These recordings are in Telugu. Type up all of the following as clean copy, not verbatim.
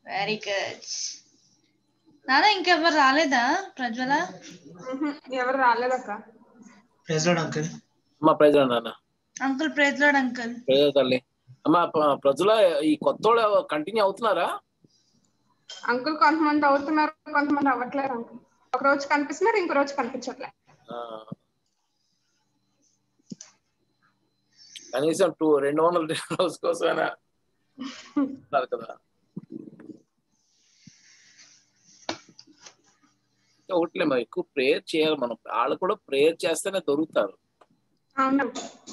Very good. నాన్న ఇంకెవరు రాలేదా ప్రజ్వల? ఎవరు రాలేదక్క. Praise lord uncle. అమ్మా ప్రైజ్ లార్డ్ నాన్న. Uncle praise lord uncle. Praise తల్లి. అమ్మా ప్రజల ఈ కొత్త వాళ్ళు కంటిన్యూ అవుతున్నారా? అంకుల్ కొంతమంది అవుతున్నారు, కొంతమంది అవ్వట్లేరు అంకుల్. ఒక రోజు కనిపిస్తున్నారు, ఇంకో రోజు కనిపించట్లే. కనీసం 200 రోజు కోసమైనా కదా. ఒకట్లే మరి ఎక్కువ ప్రేయర్ చేయాలి మనం. వాళ్ళు కూడా ప్రేయర్ చేస్తేనే దొరుకుతారు. అవును.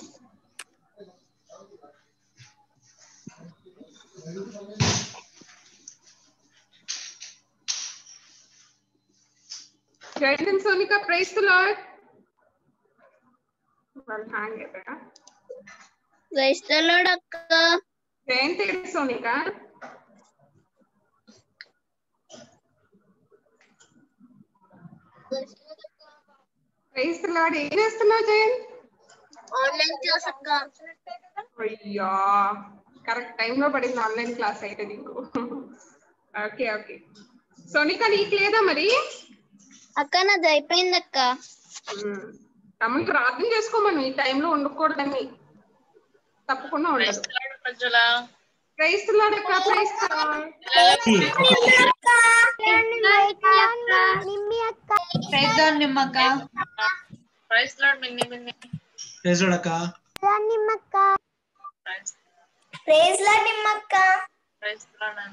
జైన్ సోనికా ప్రైజ్ ది లార్డ్. వాళ్ళు హ్యాంగ్ అయిపోయా. ప్రైజ్ ది లార్డ్ అక్క. Jayanthi Sonika. Praise the lord. ఏం చేస్తున్నావు జయన్? ఆన్లైన్ క్లాస్ అక్క. అయ్యా కరెక్ట్ టైం లో పడింది ఆన్లైన్ క్లాస్ అయితే నీకు. Okay okay. సోనికా నీకు లేదా మరి? అక్క నాది అయిపోయింది అక్క. తమను ప్రార్థన చేసుకోమను. ఈ టైంలో ఉండకూడదని. తప్పకుండా ఉండదు. ప్రైజ్ ది లార్డ్ అక్క. Praise the Lord. Praise Lord నిమ్మక్క. Praise Lord Minni Minni. Praise Lord అక్క. నిమ్మక్క. ప్రైజ్ లార్డ్ నిమ్మక్క. ప్రైజ్ లార్డ్ నాన్న.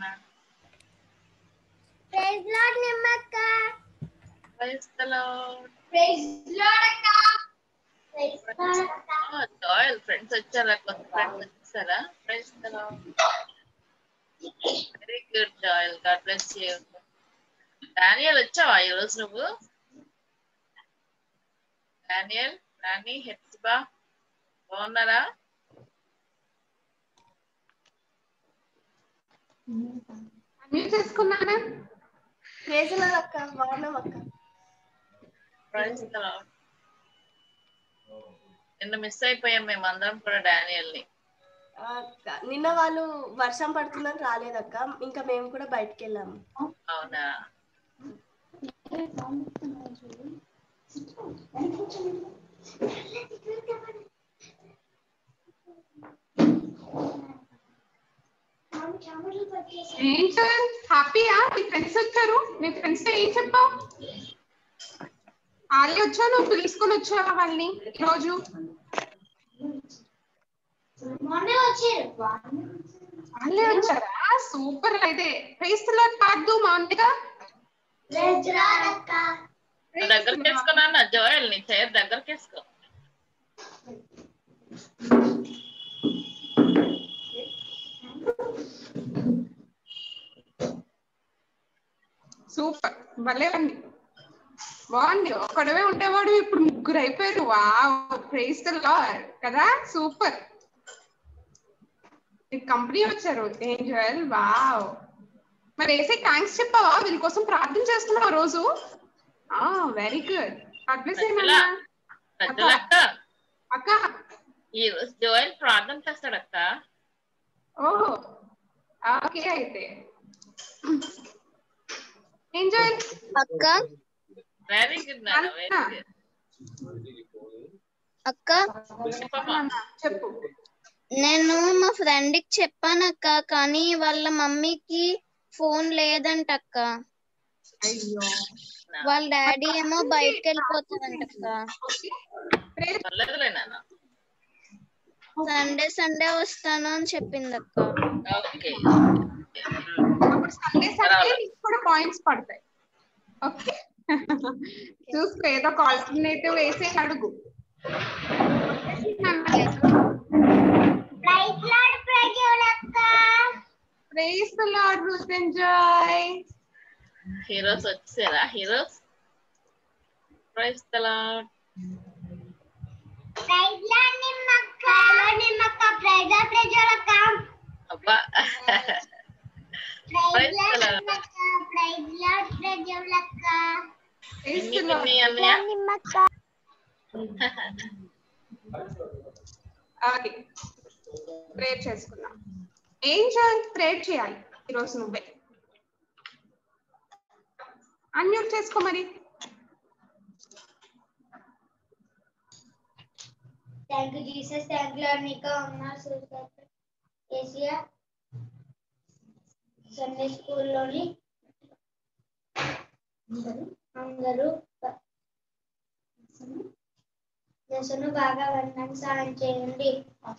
ప్రైజ్ లార్డ్ నిమ్మక్క. Praise the Lord. Praise Lord అక్క. ప్రైజ్ లార్డ్ అక్క. జాయల్ ఫ్రెండ్స్ వచ్చారా? కొత్త ఫ్రెండ్స్ వచ్చారా? Praise the Lord. Very good Joel. God bless you. Daniel వచ్చావా ఈ రోజు నువ్వు? డానియల్, రాణి, హెప్సిబా బాగున్నారా? అన్మ్యూట్ చేసుకున్నానా? ప్రైజ్ లార్డ్ అక్క. బాగున్నాం అక్క. Praise the Lord. నిన్న మిస్ అయిపోయాం మేము అందరం కూడా డానియల్ ని. నిన్న వాళ్ళు వర్షం పడుతుందని రాలేదక్క. ఇంకా మేము కూడా బయటకు వెళ్ళాము. అవునా? ఏంటి హ్యాపీయా? నీ ఫ్రెండ్స్ వచ్చారు. నీ ఫ్రెండ్స్ తో ఏం చెప్పావు? వాళ్ళే వచ్చా, నువ్వు పిలుచుకొని వచ్చావా వాళ్ళని ఈరోజు? వాళ్ళే వచ్చారా? సూపర్. అయితే ప్రైజ్ ది లార్డ్ పాడు మామూలుగా. దగ్గరికి వేసుకున్నా జోయల్. నీ చైర్ దగ్గరికి వేసుకో. సూపర్. భలే ఉంది. బాగుంది. ఒక్కడవే ఉండేవాడు, ఇప్పుడు ముగ్గురు అయిపోయారు. వావ్, ప్రైజ్ ది లార్డ్ కదా. సూపర్. కంపెనీ వచ్చారు ఏంజల్. వావ్. మరి వేసే థ్యాంక్స్ చెప్పావా? వీళ్ళ కోసం ప్రార్థన చేస్తున్నావు రోజు. Very good. అక్క ఈ రోజు జోయల్ ప్రార్థన చేస్తాడు అక్క. ఓహో ఓకే. అయితే ఎంజాయ్ అక్క. వెరీ గుడ్ నాన్న. వెరీ గుడ్ అక్క. చెప్పు. నేను మా ఫ్రెండ్ కి చెప్పానక్క, కానీ వాళ్ళ మమ్మీకి ఫోన్ లేదంట అక్క. అయ్యో. వాళ్ళ డాడీ ఏమో బయటకు వెళ్ళిపోతారంట అక్క. పర్లేదులే నాన్న. సండే వస్తాను అని చెప్పింది అక్క. ఓకే. అప్పుడు సండే కూడా పాయింట్స్ పడతాయి. ఓకే. చూసుకో, ఏదో ఒక ఆల్టర్నేటివ్ వేసే అడుగు. Praise the Lord Ruth enjoy. Heroes వచ్చారా? Heroes. Praise the Lord. Praise Lord నిమ్మక్క. నిమ్మక్క. ప్రైజ్ లార్డ్ అక్క. అబ్బా. ప్రైజ్ లార్డ్ నిమ్మక్క. ప్రైజ్ లార్డ్ అక్క. నిమ్మక్క. ఓకే. ప్రేయర్ చేసుకుందాం. ఏం చేయాలి? ప్రేయర్ చేయాలి ఈరోజు నువ్వే. అన్మ్యూట్ చేసుకో మరి. Thank you Jesus, thank you Arnika, Asia Sunday స్కూల్లోని అందరూ దశను బాగా వినడానికి సాయం చేయండి.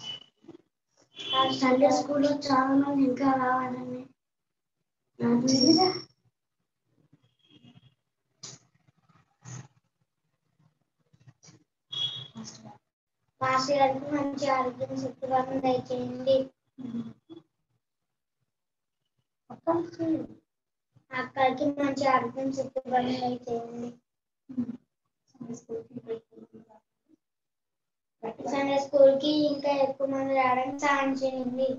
సండే స్కూల్లో చాలా మంది ఇంకా రావాలని మాస్టర్ గారికి మంచి ఆరోగ్యం శుక్రవారం దయచేయండి. అక్కడికి మంచి ఆరోగ్యం శుక్రవారం దయచేయండి. సండే స్కూల్ కి ఇంకా ఎక్కువ మంది రావడానికి సాయం చేయండి.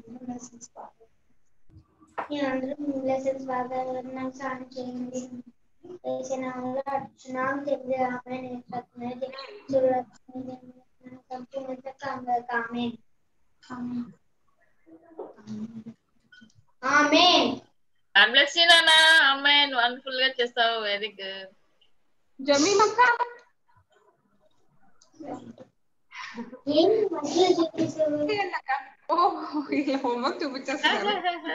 మీరందరూ లెసన్స్ బాగా నాకు సాయం చేయండి. అర్చునాం తెలియ వండర్ఫుల్ గా చేస్తావు. Very good. జమీలక్క ఇలా హోంవర్క్ చూపించేస్తున్నారు.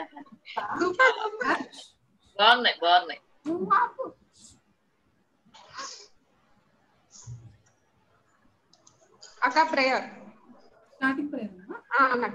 బాగున్నాయి బాగున్నాయి. అక్క ప్రేయర్ స్టార్టింగ్ ప్రేయర్ అన్నక్క.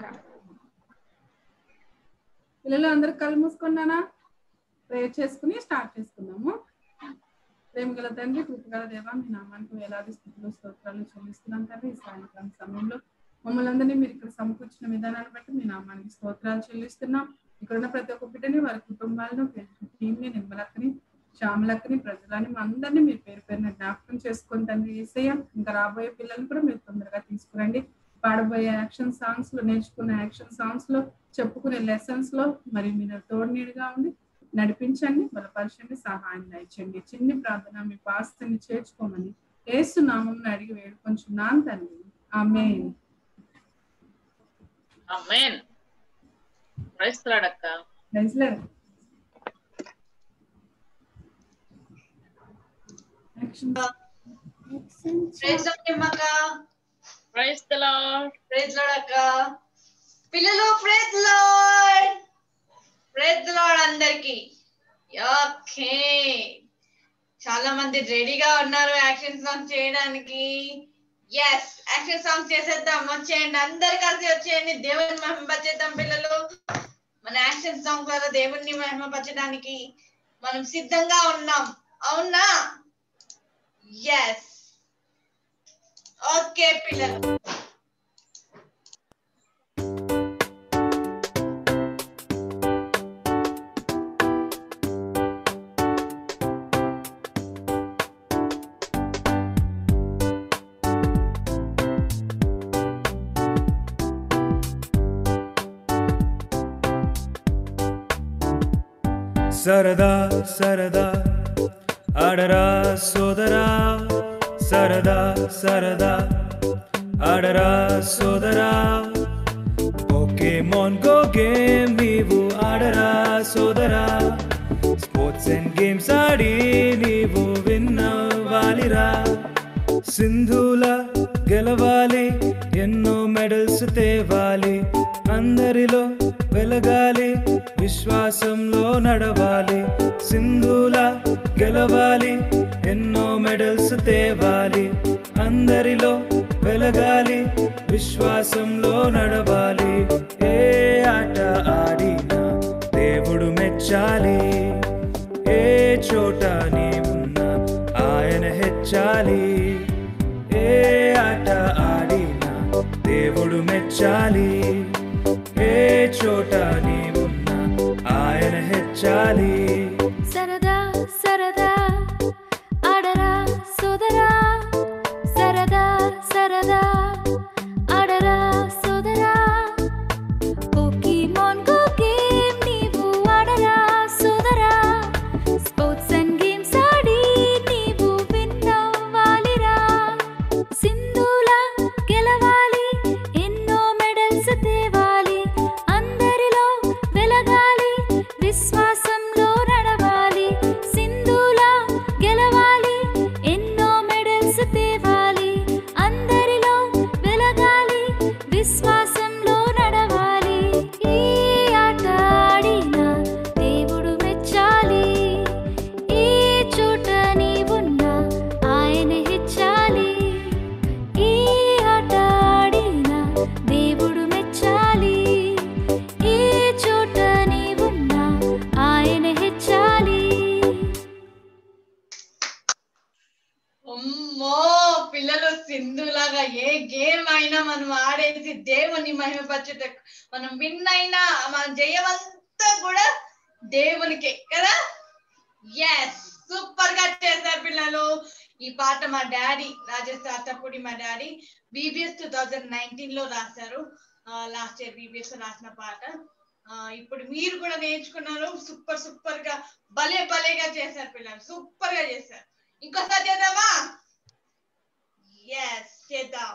పిల్లలు అందరు కళ్ళు మూసుకున్నానా? ప్రేయర్ చేసుకుని స్టార్ట్ చేసుకున్నాము. ప్రేమ గల తండ్రి, కృపగల దేవ, మీ నామానికి వేలాది స్థితులు స్తోత్రాలు చెల్లిస్తున్నాం తండ్రి. ఈ సాయంకాలం సమయంలో మమ్మల్ని అందరినీ మీరు ఇక్కడ సమకూర్చిన విధానాన్ని బట్టి మీ నామానికి స్తోత్రాలు చెల్లిస్తున్నాం. ఇక్కడ ఉన్న ప్రతి ఒక్క బిడ్డని, వారి కుటుంబాలను, టీంని, నిర్మలక్కని, శ్యామలక్కని, ప్రజలని మా అందరినీ మీరు పేరు పేరున జ్ఞాపకం చేసుకొని తండ్రి యేసయ్య. ఇంకా రాబోయే పిల్లల్ని కూడా మీరు తొందరగా తీసుకురండి. పాడబోయే యాక్షన్ సాంగ్స్ లో, నేర్చుకున్న యాక్షన్ సాంగ్స్ లో, చెప్పుకునే లెసన్స్ లో మరి మీరు తోడునీడుగా ఉండి నడిపించండి, బలపరచండి, సహాయం దయచండి. చిన్ని ప్రార్థన మీ పాస్తని చేర్చుకోమని యేసు నామమున అడిగి వేడుకొంచున్నాను తండ్రి. ఆమేన్. ఆమేన్. ప్రైజ్ ది లార్డ్ అక్క. Praise the Lord. Action praise అక్క. Praise the Lord. Praise Lord అక్క. పిల్లలు ప్రైజ్ లార్డ్. ప్రైజ్ లార్డ్ అందరికి. ఓకే, చాలా మంది రెడీగా ఉన్నారు యాక్షన్ సాంగ్ చేయడానికి. ఎస్, యాక్షన్ సాంగ్ చేసేద్దాం. వచ్చేయండి, అందరు కలిసి వచ్చేయండి. దేవుని మహిమపరిచేద్దాం పిల్లలు. మన యాక్షన్ సాంగ్ ద్వారా దేవుణ్ణి మహిమపరచడానికి మనం సిద్ధంగా ఉన్నాం. అవునా? ఎస్. ఓకే పిల్లలు. సరదా సరదా ఆడరా సోదరా, సరదా సరదా ఆడరా సోదరా. పోకేమాన్ గో గేమ్ నీవు ఆడరా సోదరా. స్పోర్ట్స్ అండ్ గేమ్స్ ఆడి నీవు విన్నవాలిరా. సింధుల గెలవాలి, ఎన్నో మెడల్స్ తేవాలి. అందరిలో వెలగాలి, విశ్వాసంలో నడవాలి. సింధుల గెలవాలి, ఎన్నో మెడల్స్ తేవాలి. అందరిలో వెలగాలి, విశ్వాసంలో నడవాలి. ఏ ఆట ఆడినా దేవుడు మెచ్చాలి. ఏ చోట నీవున్నా ఆయన హెచ్చాలి. ఏ ఆట ఆడినా దేవుడు మెచ్చాలి. ఏ చోట నీవున్నా ఆయన హెచ్చాలి. సరదా సరదా ఆడరా సోదరా, సరదా సరదా ఆడరా సోదరా. పోకీమాన్ గో గేమ్ నీవు ఆడరా సోదరా. స్పోర్ట్స్ అండ్ గేమ్స్ ఆడి నీవు విన్నవాలిరా. సింధుల గెలవాలి, ఎన్నో మెడల్స్ తేవాలి. అందరిలో వెలగాలి, విశ్వాసంలో చేసి దేవుని మహిమపరచుటకు మనం విన్ అయినా మన జయమంతా కూడా దేవునికే కదా. ఎస్, సూపర్ గా చేశారు పిల్లలు. ఈ పాట మా డాడీ రాజేష్ అత్తపూడి మా డాడీ బీబీఎస్ 2019 లో రాశారు. లాస్ట్ ఇయర్ బీబీఎస్ రాసిన పాట. ఇప్పుడు మీరు కూడా నేర్చుకున్నారు. సూపర్ సూపర్ గా భలేగా చేశారు పిల్లలు, సూపర్ గా చేశారు. ఇంకోసారి చేద్దామా? ఎస్, చేద్దాం.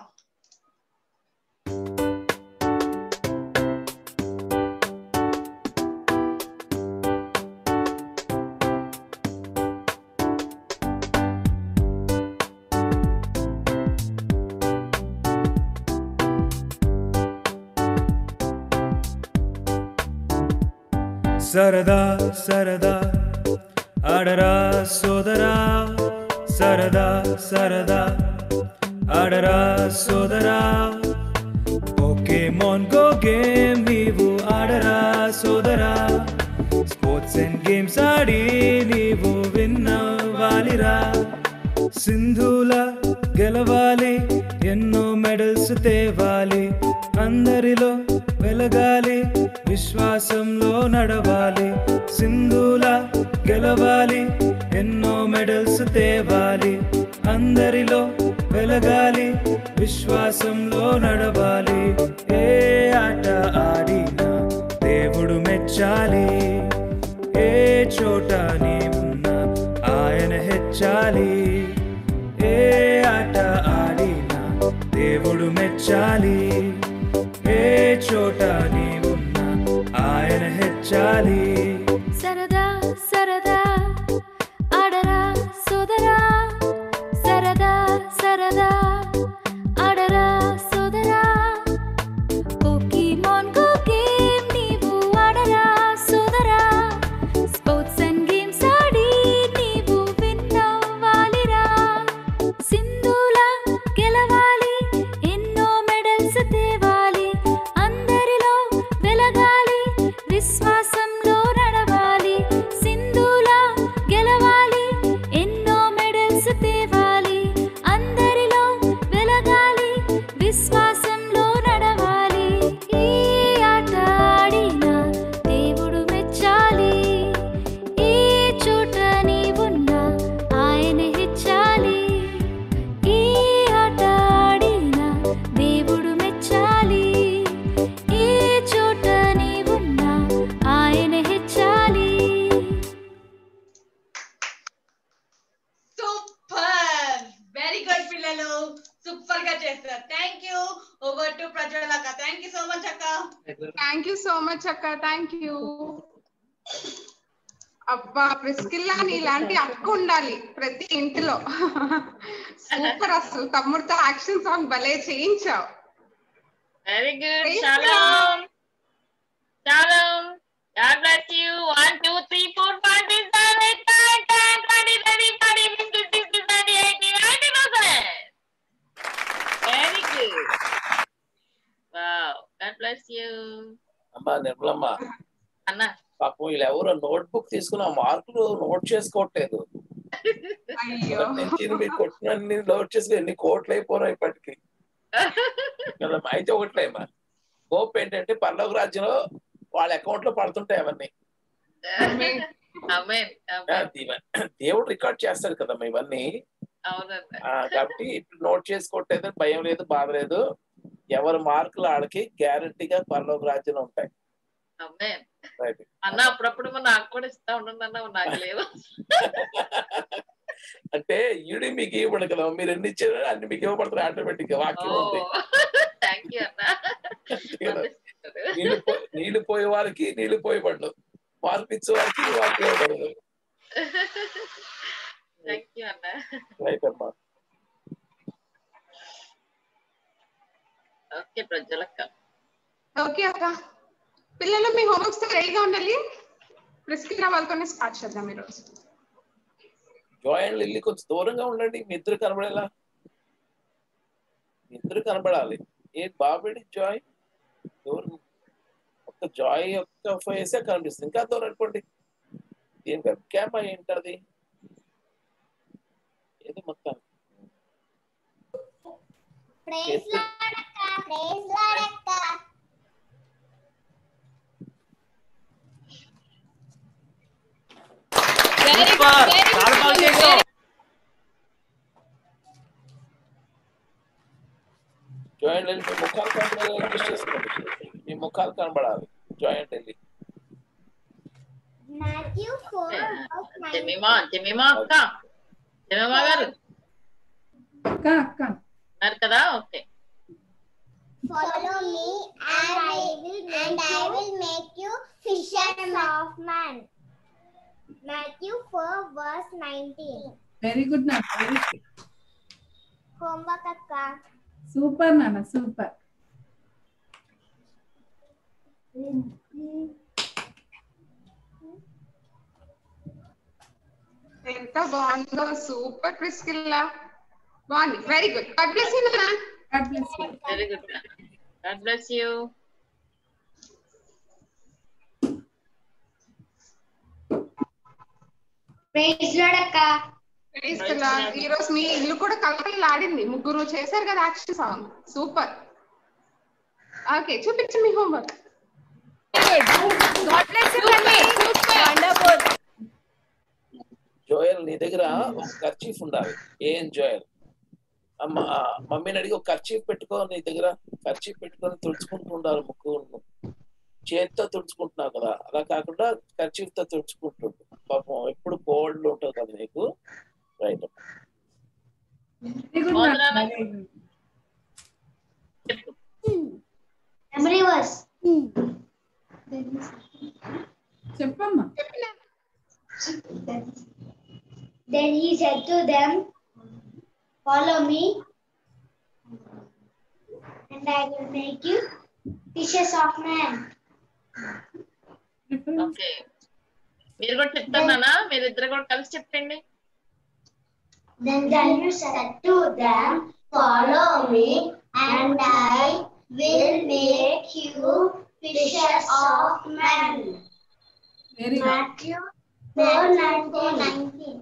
సరదా సరదా ఆడరా సోదరా, సరదా సరదా ఆడరా సోదరా. పోకేమాన్ గో గేమ్ నీవు ఆడరా సోదరా. స్పోర్ట్స్ అండ్ గేమ్స్ ఆడి నీవు విన్ అవ్వాలిరా. సింధుల గెలవాలి, ఎన్నో మెడల్స్ తేవాలి. అందరిలో వెలగాలి, విశ్వాసంలో నడవాలి. సింధుల గెలవాలి, ఎన్నో మెడల్స్ తేవాలి. అందరిలో వెలగాలి, విశ్వాసంలో నడవాలి. ఏ ఆట ఆడినా దేవుడు మెచ్చాలి. ఏ చోట నీవున్నా ఆయన హెచ్చాలి. ఏ ఆట ఆడినా దేవుడు మెచ్చాలి. ఏ చోట నీవున్నా ఆయన హెచ్చాలి. సరదా సరదా ఆడరా సోదరా, సరదా సరదా ఆడరా సోదరా. పోకీమాన్ గో గేమ్ నీవు ఆడరా సోదరా. స్పోర్ట్స్ అండ్ గేమ్స్ ఆడి నీవు విన్ అవ్వాలిరా. సింధుల గెలవాలి, ఎన్నో మెడల్స్ తేవాలి. అందరిలో వెలగాలి, విశ్వాసంలో నడవాలి. సింధుల గెలవాలి, ఎన్నో మెడల్స్ తేవాలి. అందరిలో వెలగాలి, విశ్వాసంలో నడవాలి. ఈ ఆట ఆడినా దేవుడు మెచ్చాలి. ఏ చోట నీవున్నా ఆయన హెచ్చాలి. ఈ ఆట ఆడినా దేవుడు మెచ్చాలి. ఏ చోట నీవున్నా ఆయన హెచ్చాలి. సూపర్, వెరీ గుడ్ పిల్లలు, సూపర్ గా చేస్తారు. Thank you. ఓవర్ టు ప్రజ్వలక్క. థ్యాంక్ యూ సో మచ్ అక్క. థ్యాంక్ యూ సో మచ్ అక్క, థ్యాంక్ యూ. అబ్బా ప్రిస్కిల్లా నీలాంటి అక్క ఉండాలి ప్రతి ఇంటిలో. సూపర్, అసలు తమ్ముడితో యాక్షన్ సాంగ్ భలే చేయించావు. Very good. Praise Shalom. Shalom. God bless you. 1, 2, 3, 4, 5, 6, 7, 8, 9, 10, 20, 30, 40, 50, 60, 70, 80, 90%. Very good. Wow. God bless you. అమ్మా నిర్మలమ్మ, అన్న పాపం వీళ్ళు ఎవరో నోట్బుక్ తీసుకుని ఆ మార్కులు నోట్ చేసుకోవట్లేదు. అయ్యో నుంచి మీరు కొట్టినన్ని నోట్ చేసుకుని ఎన్ని కోట్లు అయిపోయినాయి ఇప్పటికి కదా. అయితే ఒకట్లేమా హోప్ ఏంటంటే పర్లోక రాజ్యంలో వాళ్ళ అకౌంట్ లో పడుతుంటాయి అవన్నీ. దేవుడు రికార్డ్ చేస్తాడు కదమ్మా ఇవన్నీ. కాబట్టి నోట్ చేసుకోవట్లేదు, భయం లేదు, బాధ లేదు. ఎవరి మార్కులు వాళ్ళకి గ్యారంటీగా పర్లోక రాజ్యంలో ఉంటాయి. అన్న అప్పుడప్పుడు నాకు కూడా ఇస్తా ఉండండి అన్న, నాకు లేవు. అంటే ఈడు మీకు ఇవ్వడు కదా, మీరు ఎన్ని ఇచ్చారు అన్ని మీకు ఇవ్వబడతారు ఆటోమేటిక్ గా. వాక్యం ఉంది. నీళ్లు పోయే వారికి నీళ్లు పోయబడదు, మార్పు ఇచ్చే వారికి వాక్యం ఇవ్వబడదు. రైట్ అమ్మా. ఓకే ప్రజలక్క. ఓకే అక్క. పిల్లలు మీ హోంవర్క్స్ రెడీగా ఉండాలి. ప్రిస్కిల్ వాళ్ళతోనే స్టార్ట్ చేద్దాం ఈరోజు. జాయ్ అండ్ లిల్లీ కొంచెం దూరంగా ఉండండి, మీ ఇద్దరు కనబడేలా. మీ ఇద్దరు కనబడాలి. ఏ బాబేడి జాయ్ దూరం, ఒక్క జాయ్ యొక్క ఫేసే కనిపిస్తుంది. ఇంకా దూరం అనుకోండి. దీని వెబ్ క్యామ్ ఏంటది ఏది మొత్తం. జాయింట్ వెళ్ళి మీ ముఖాలు కనబడాలి, అడ్జస్ట్ చేసుకోండి. మీ ముఖాలు కనబడాలి. జాయింట్ వెళ్ళి జమీమా అక్క, జమీమా గారు కదా. Okay. Follow me and I will make you fishers of men. Matthew 4 verse 19. Very good Nana. Very good. Homework akka. Super Nana, super. ఎంత బాగుందో, సూపర్ ప్రిస్కిల్లా, బాగుంది. Very good. God bless you నాన్న. God bless you. Very good. God bless you. Praise Lord akka. Praise the Lord. ఈ రోజు మీ ఇల్లు కూడా కలకలలాడింది. ముగ్గురు చేశారు కదా యాక్షన్ సాంగ్. సూపర్. ఓకే, చూపించు మీ homework. God bless you Kanni. Wonderful. Joel, నీ దగ్గర ఒక కర్చీఫ్ ఉండాలి. ఏం జోయల్, మమ్మీని అడిగి ఒక కర్చీఫ్ పెట్టుకో. నీ దగ్గర కర్చీఫ్ పెట్టుకొని తుడుచుకుంటూ ఉండాలి. ముక్కు చేతితో తుడుచుకుంటున్నావు కదా, అలా కాకుండా కర్చీఫ్ తో తుడుచుకుంటుంటు. పాపం ఎప్పుడు కోల్డ్ ఉంటుంది కదా నీకు. రైట్. Memory verse. చెప్పమ్మా. Then he said to them, follow me and I will make you fishers of men. Okay, మీరు కూడా చెప్తానా? మీరిద్దరు కూడా కలిసి చెప్పండి. Then Jesus said to them, follow me and I will make you fishers of men. Very good. Matthew 4:19.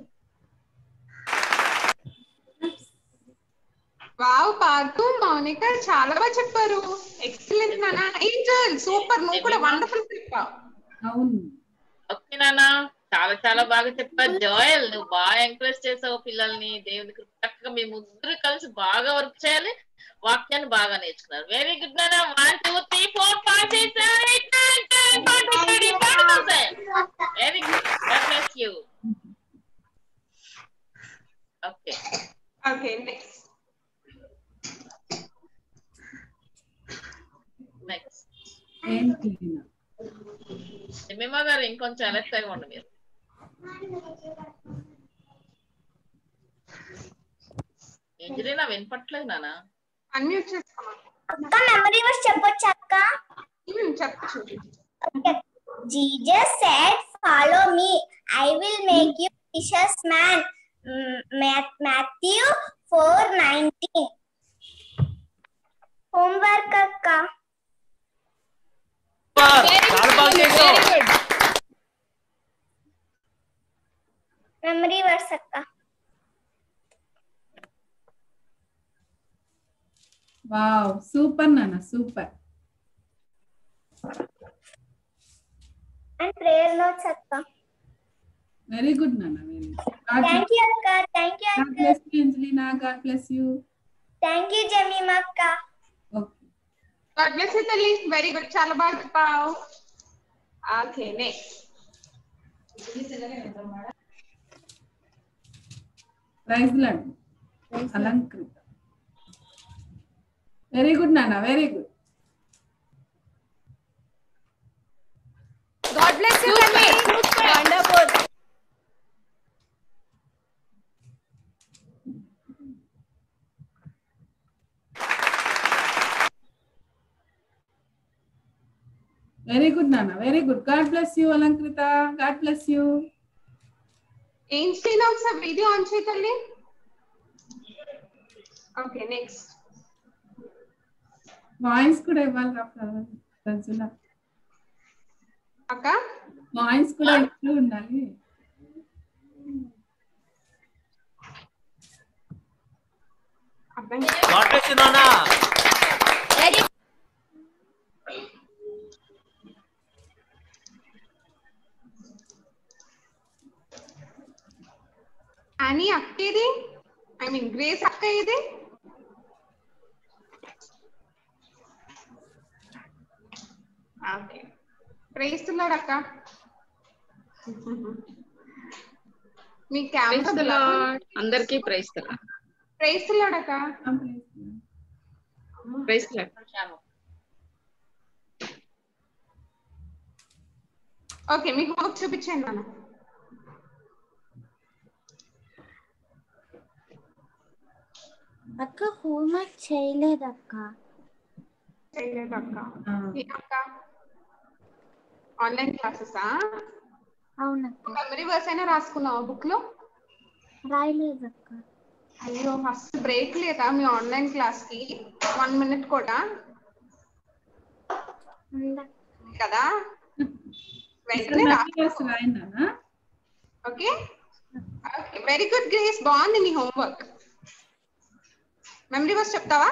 Wow Parthu, Mounika చాలా బాగా చెప్పారు. ఎక్సలెంట్ నాన్న. ఏంజల్ సూపర్, నువ్వు కూడా వండర్ఫుల్ చెప్పావు. అవును. ఓకే నాన్న, చాలా చాలా బాగా చెప్పారు. జోయల్, నువ్వు బాగా ఎంకరేజ్ చేసావు పిల్లల్ని. దేవుని చక్కగా మీ ముగ్గురు కలిసి బాగా వర్క్ చేయాలి, వాక్యాన్ని బాగా నేర్చుకున్నారు. వెరీ గుడ్ నాన్న. 1 2 3 4 5 6 7 8 9 10 20 30 very good. God bless you. Okay okay, next. ఏంటి జమీమా గారు, ఇంకొంచెం అలర్ట్ గా ఉండండి మీరు. ఏంజలీనా వినపట్లేదు నాన్న. అన్మ్యూట్ చేసుకోమా. అక్క మెమరీ వర్స్ చెప్పొచ్చు అక్క? చెప్పచ్చు. Jesus said, follow me, I will make you fishers man. Matthew 4:19. Homework akka. Very good. Memory verse akka. Wow, super Nana, super. And prayer notes akka. Very good Nana, very good. Thank you akka. Thank you God uncle. bless you Angelina, God bless you. Thank you Jamima akka. Okay. God bless you తల్లి. వెరీ గుడ్, చాలా బాగా చెప్పావు. Okay, next. Praise Lord. Alankrita. Very good నాన్న, very good. God bless you Kanni. Wonderful. Very good Nana, very good. God bless you Alankrita. God bless you. Angelina ఒకసారి వీడియో ఆన్ చేయి తల్లి. Okay, next. వాయిస్ కూడా ఇవ్వాలి రజుల అక్క. వాయిస్ కూడా ఇస్తూ ఉండాలి. God bless you, Nana. Annie అక్క ఇది, ఐ మీన్ గ్రేస్ అక్క ఇది. ఓకే, ప్రైజ్ ది లార్డ్ అక్క. మీ కెమెరా అందరికీ praise the Lord. Praise the lord అక్క. Praise the Lord. ఓకే, మీకు వర్క్ చూపించండి నాన్న. అక్క హోంవర్క్ చేయలేదక్క. చేయలేదక్క. అక్క ఆన్లైన్ క్లాసెసా? అవునక్క. మెమరీ వర్స్ అయినా రాసుకున్నావా బుక్ లో? రాయలేదక్క. అయ్యో, ఫస్ట్ బ్రేక్ లేదా మీ ఆన్లైన్ క్లాస్ కి? 1 minute కూడా కదా? వెంటనే రాయనా? ఓకే, వెరీ గుడ్ గ్రేస్, బాగుంది నీ హోంవర్క్. మెమరీ వర్స్ చెప్తావా?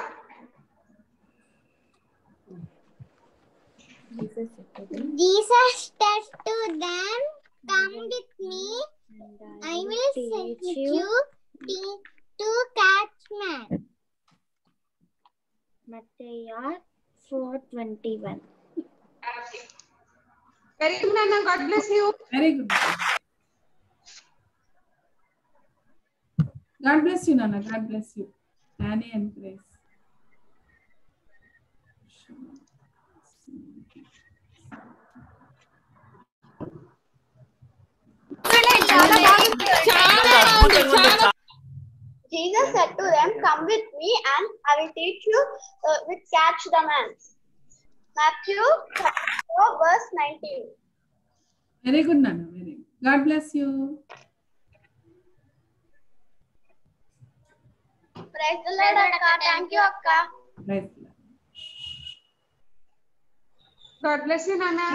Jesus said to them, "Come with me, I will teach you to catch men." Matthew 4:21. Very good, Nana. God bless you. Very good. God bless you, Nana. God bless you. Annie and Grace. Jesus said to them, "Come with me, and I will teach you to catch the man." Matthew 4:19. Very good, Nana. Very good. God bless you. Praise the Lord, Akka. Thank you, Akka. Praise the Lord. God bless you, Nana.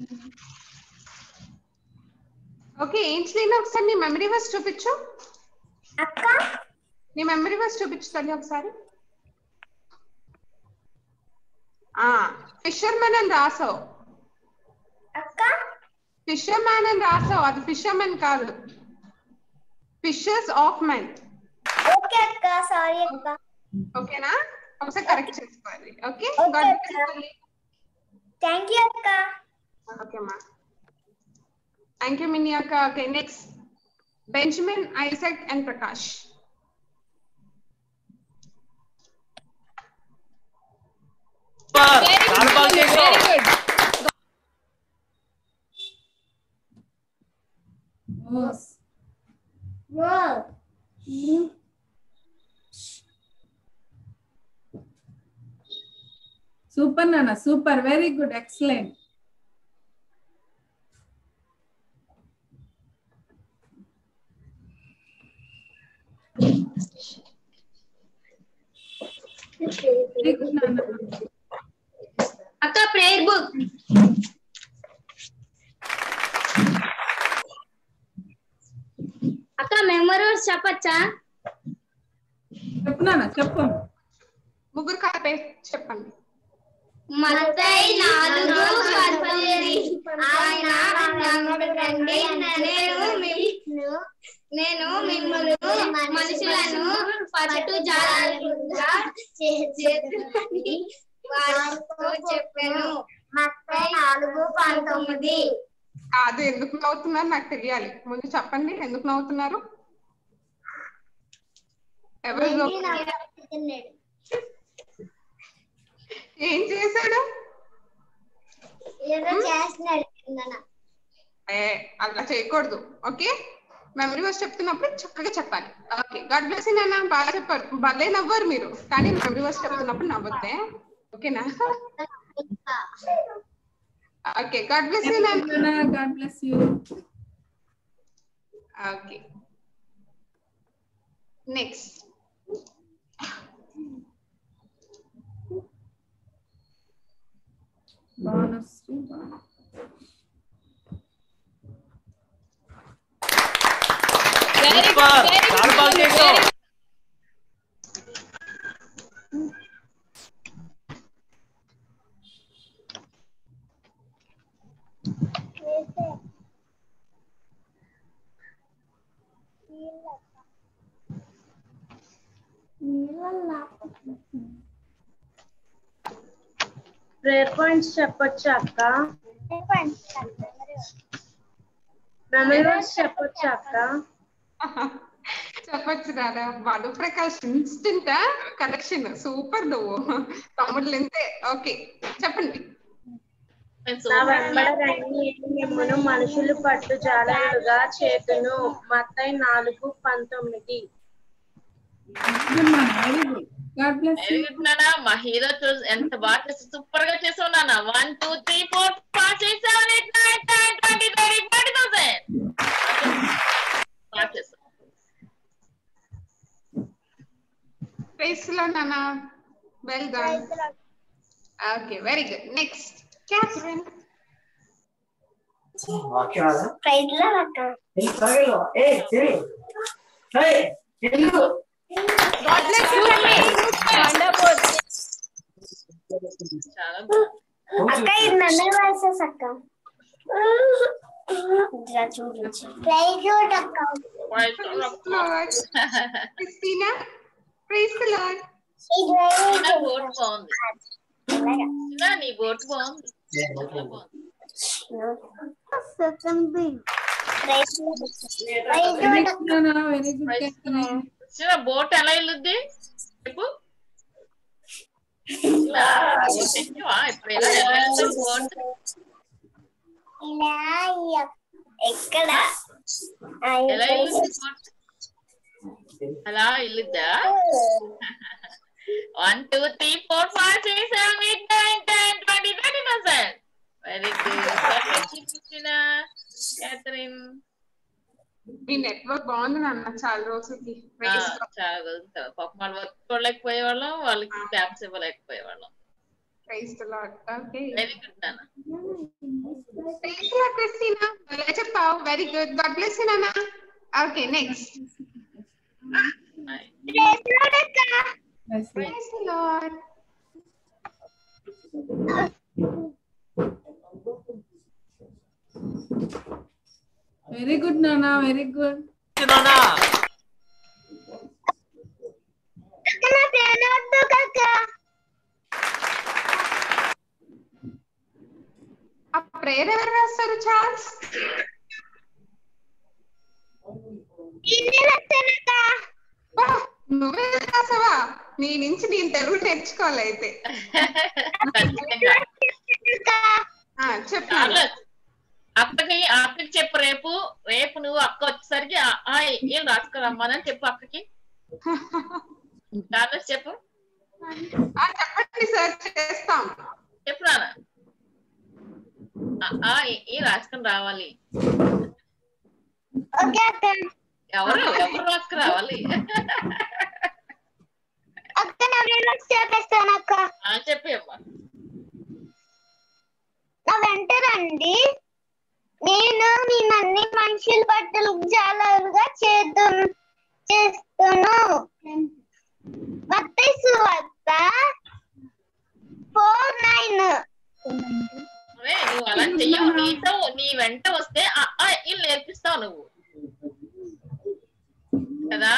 Okay, ఏంటి ఒకసారి నీ మెమరీ వర్స్ చూపించు అక్క. నీ మెమరీ వర్స్ చూపించుతాను ఒకసారి. ఫిషర్మెన్ అని రాసావు అక్క. ఫిషర్మ్యాన్ అని రాసావు, అది ఫిషర్మెన్ కాదు, ఫిషర్స్ ఆఫ్ మెన్. ఓకే అక్క, సారీ అక్క. ఓకేనా? ఒకసారి కరెక్ట్ చేసుకోవాలి. ఓకే, థ్యాంక్ యూ అక్క. ఓకే మా, థ్యాంక్ యూ మినీ అక్క. Okay, next Benjamin, Isaac and Prakash. Super, Nana. Super. Very good. Excellent. Very good, Nana. అక్క, ప్రేయర్ బుక్. అక్క, మెమరీ వర్స్ చెప్పచ్చా? చెప్పు నాన్న, చెప్పు. ముగ్గురు కలిపే చెప్పండి. మత్తయి 4:18. ఆయన రండి, నేను మిమ్మల్ని మనుషులను పట్టుజాలకుండా చేతులని వారితో చెప్పాను. మత్తయి 4:19. కాదు, ఎందుకు నవ్వుతున్నారు నాకు తెలియాలి. ముందు చెప్పండి, ఎందుకు నవ్వుతున్నారు? ఎవరు ఏం చేశాడు? అలా చేయకూడదు. ఓకే, మెమరీ వర్స్ చెప్తున్నప్పుడు చక్కగా చెప్పాలి. ఓకే, గాడ్ బ్లెస్ యు నాన్న. బాగా చెప్పారు. భలే నవ్వరు మీరు, కానీ మెమరీ వర్స్ చెప్తున్నప్పుడు నవ్వద్దే. ఓకేనా? ఓకే, గాడ్ బ్లెస్ యు నాన్న. God bless you. Okay, next Bhanushri. Prayer points చెప్పొచ్చా అక్క? మెమరీ వర్స్ చెప్పొచ్చా అక్క? చెప్పొచ్చు రాదా. Balu Prakash instant collection super నువ్వు. తమ్ముళ్ళు ఇంతే. ఓకే చెప్పండి. నా వెంబడరండి మిమ్మును మనుషులు పట్టు జాలరులుగా చేతును. మత్తయి 4:19. వెరీ గుడ్ నాన్న. మా హీరో ఎంత బాగా చేసి సూపర్ గా చేసావు నాన్న. 1 2 3 4 5 6 7 8 9 10 20 30 40,000 బాగా చేసావు. ప్రైజ్ ది లార్డ్ నాన్న. Well done. Okay very good. Next Catherine. Praise the lord అక్క. God bless you Tanvi. Wonderful. అక్క ఇది మెమరీ వర్సెస్ అక్క. ప్రైజ్ లార్డ్ అక్క. Christina praise the Lord. నా బోట్ బాగుంది. నా నీ బోట్ బాగుంది. బోట్ ఎలా వెళ్ళుద్ది చెప్పు. ఇప్పుడు ఎలా బోట్ ఎక్కడ ఎలా వెళ్ళుద్ది బోట్? అలా వెళ్ళుద్దా? 1 2 3 4 5 6 7 8 9 10 20 30,000. Very good. క్యాథరిన్ మీ నెట్వర్క్ బాగుంది నాన్న చాలా రోజులకి. చాలా రోజులు కదా పాపం వాళ్ళు వర్క్ చూడలేకపోయేవాళ్ళం, వాళ్ళకి ట్యాబ్స్ ఇవ్వలేకపోయేవాళ్ళం. Praise the Lord. Okay very good నాన్న. Praise the Lord Christina. ఎలా చెప్పావు? Very good. God bless you నాన్న. Okay next. ప్రైజ్ లార్డ్ అక్క. Praise the Lord. Very good నానా. వెరీ గుడ్ నానా. అక్క నా పేరు నోట్బుక్ అక్క. ఆ ప్రేయర్ ఎవరు రాస్తారు చార్ల్స్? నువ్వే రాసావా? నీ నుంచి నేను తెలుగు నేర్చుకోవాలి అయితే. చెప్పు. అక్కకి చెప్పు. రేపు నువ్వు అక్క వచ్చేసరికి ఏం రాసుకురమ్మని చెప్పు అక్కకి. దాంట్లో చెప్పు. చెప్పండి సార్ చేస్తాం. చెప్పు నాన్న. ఏం రాసుకుని రావాలి. ఎవరు రాసుకుని రావాలి? చెప్పేమ్మా. నా వెంట రండి నేను మిమ్మల్ని మనుషుల బట్టలు జాలరుగా చేస్తును. మత్తయి సువార్త 4:9. నువ్వు అలా చెయ్యవు. నీ వెంట వస్తే ఇల్లు నేర్పిస్తావు నువ్వు కదా.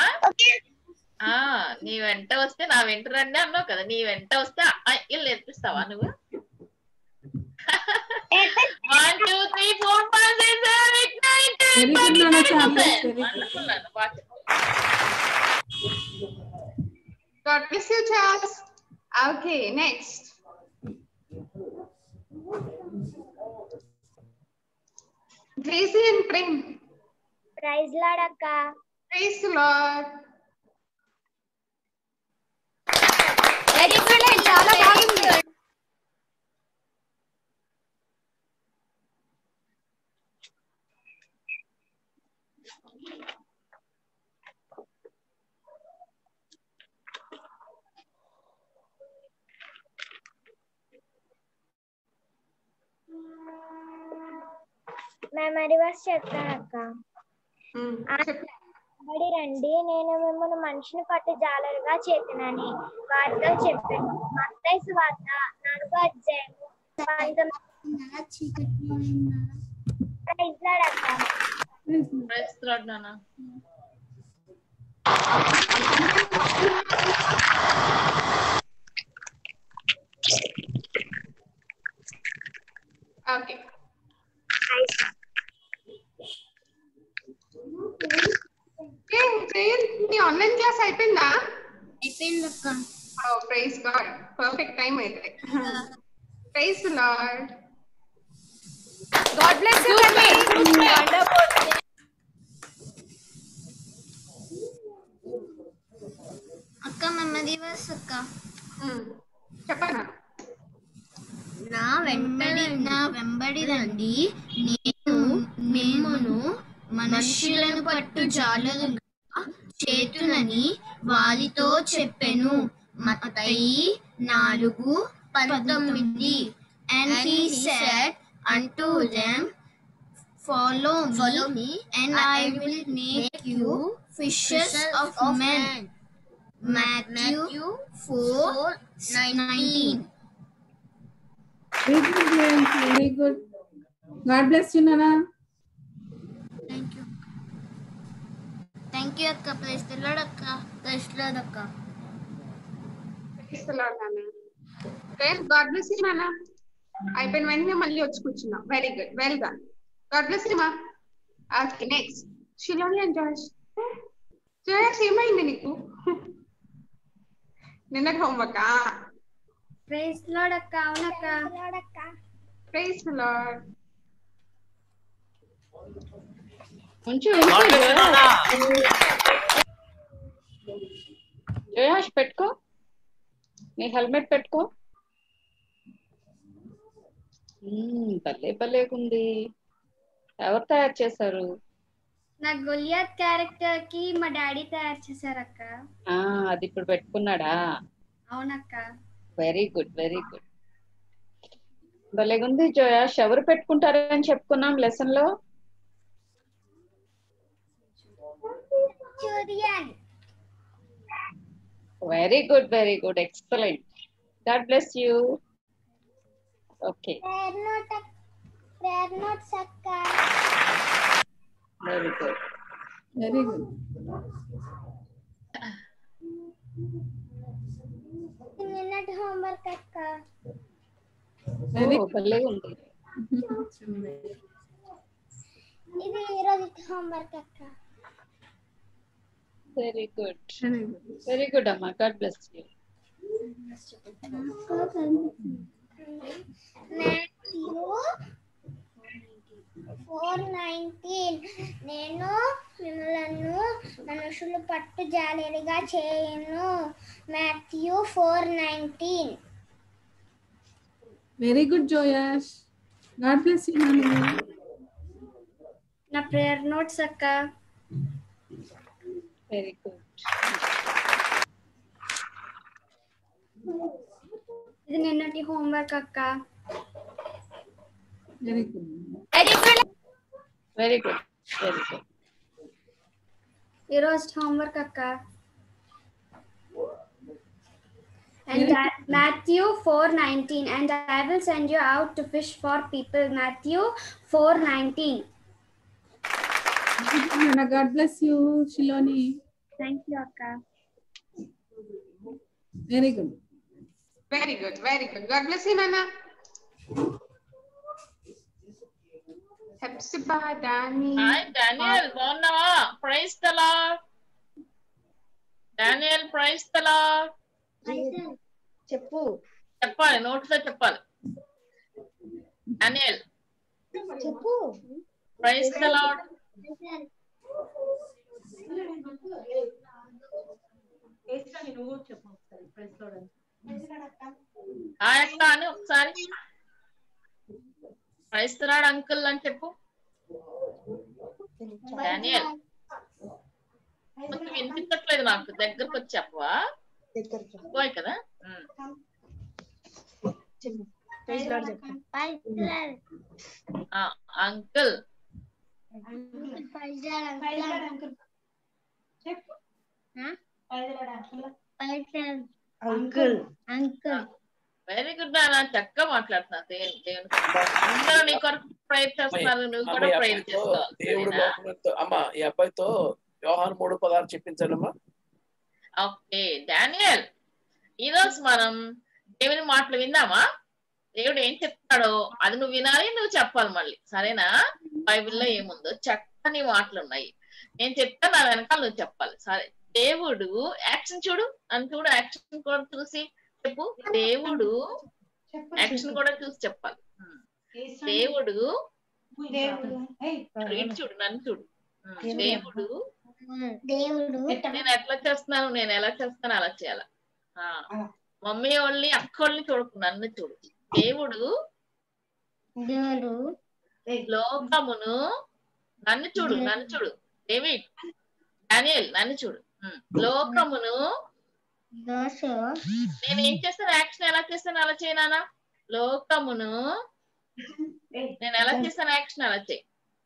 నీ వెంట వస్తే నా వెంట రండి అన్నావు కదా. నీ వెంట వస్తే ఇల్లు నేర్పిస్తావా నువ్వు? 1 2 3 4 5 6 7 8 9 10 20. God bless you Charles. Okay next. Gracie and Prem. Praise Lord అక్క. Praise the Lord. ఎక్సలెంట్. చాలా బాగుంది. మెమరీ వర్స్ చెప్తాను అక్క. రండి నేను మిమ్మల్ని మనిషిని పట్టు జాలరుగా చేతునని వార్తలు చెప్పాను. మత్తయి సువార్త 4:19. ప్రైజ్ లార్డ్ అక్క. ప్రైజ్ లార్డ్ నాన్న. ఓకే నీ ఆన్లైన్ క్లాస్ అయిపోయిందా? అయిపోయింది అక్క. ప్రైజ్ గాడ్, పర్ఫెక్ట్ టైం అయితే. Praise the Lord. God bless you, Tanvi. Wonderful. అక్క మెమరీ వర్స్ అక్క. చెప్పనా? నా వెంబడి రండి, నేను మిమ్మును మనుష్యులను పట్టు జాలరుగా చేతునని వారితో చెప్పెను. మత్తయి 4:19. And he said unto them, Follow me, and I will make you fishers of men. Matthew 4:19. Very good, Jayanti. Very good. God bless you, Nana. Thank you akka. Praise the Lord akka. Praise the Lord akka. Praise the Lord Nana. Well, God bless you Nana. అయిపోయిన వెంటనే మళ్ళీ వచ్చి కూర్చున్నా. Very good, well done. God bless you మా. Okay next Shiloni and Josh. Josh ఏమైంది నీకు? నిన్నటి హోంవర్క్. ప్రైజ్ లార్డ్ అక్క. అవునక్క. Praise the lord. జయాష్ పెట్టుకో, నీ హెల్మెట్ పెట్టుకో. భలే భలేగుంది. ఎవరు తయారు చేశారు? నా గొలియాత్ క్యారెక్టర్ కి మా డాడీ తయారు చేశారక్క. అది ఇప్పుడు పెట్టుకున్నాడా? అవునక్క. Very good, very good. భలేగుంది జయాష్. ఎవరు పెట్టుకుంటారని చెప్పుకున్నాం లెసన్ లో? Very good, very good, excellent. God bless you. Okay, prayer notes akka. Very good, Very good. నిన్నటి హోంవర్క్ అక్క. భలేగుంది. ఇది ఈరోజు హోంవర్క్ అక్క. వెరీ గుడ్, వెరీ గుడ్ అమ్మా. God bless you. Matthew 4:19. నేను మిమ్మలను మనుషులు పట్టు జాలరిగా చేయను. Matthew 4:19. Very good, Joyash. God bless you, Nana. నా ప్రేయర్ నోట్స్ అక్క. వెరీ గుడ్. ఇది నిన్నటి హోంవర్క్ అక్క. Very good. Very good, very good. ఈరోజు హోంవర్క్ అక్క. And Matthew 4:19. And I will send you out to fish for people. Matthew 4:19. Nana, God bless you, Shiloni. Thank you akka. Very good. Very good, very good. God bless you నాన్న. Hephzibah, Danny. హాయ్ డానియల్, బాగున్నావా? Praise the Lord. Daniel, praise the Lord. చెప్పాలి, నోట్స్ లో చెప్పాలి. డానియల్ చెప్పు. Praise the lord. హాయ్ అక్క అని ఒకసారి ప్రైజ్ ది లార్డ్ అంకుల్ అని చెప్పు. డానియల్ కొంచెం వినిపించట్లేదు నాకు, దగ్గరకు వచ్చి చెప్పవా? పోయి కదా. అంకుల్ వెరీ గుడ్ నాన్న, చక్కగా మాట్లాడుతున్నా. అందరూ నీ కొరకు ప్రేయర్ చేస్తున్నారు, నువ్వు కూడా ప్రేయర్ చేసుకోవాలి. దేవుడు లోకముతో అమ్మా ఈ అబ్బాయితో యోహాను 3:16 చెప్పించాలమ్మా. ఓకే డానియల్, ఈరోజు మనం దేవుని మాటలు విందామా? దేవుడు ఏం చెప్తాడో అది నువ్వు వినాలి, నువ్వు చెప్పాలి మళ్ళీ, సరేనా? బైబిల్లో ఏముందో చక్కని మాటలు ఉన్నాయి, నేను చెప్తా, నా వెనకాల నువ్వు చెప్పాలి, సరే? దేవుడు యాక్షన్ చూడు, నన్ను చూడు, యాక్షన్ కూడా చూసి చెప్పు. దేవుడు యాక్షన్ కూడా చూసి చెప్పాలి. దేవుడు ఇటు చూడు, నన్ను చూడు. దేవుడు నేను ఎట్లా చేస్తున్నాను, నేను ఎలా చేస్తాను అలా చేయాల. మమ్మీ వాళ్ళని అక్క వాళ్ళని చూడకు, నన్ను చూడు. దేవుడు లోకమును, నన్ను చూడు, నన్ను చూడు. డేవిడ్, డానియల్, నన్ను చూడు. లోకమును నేను ఏం చేస్తాను, యాక్షన్ ఎలా చేస్తాను అలా చేయనా? లోకమును నేను ఎలా చేస్తాను, యాక్షన్ అలా చేయి.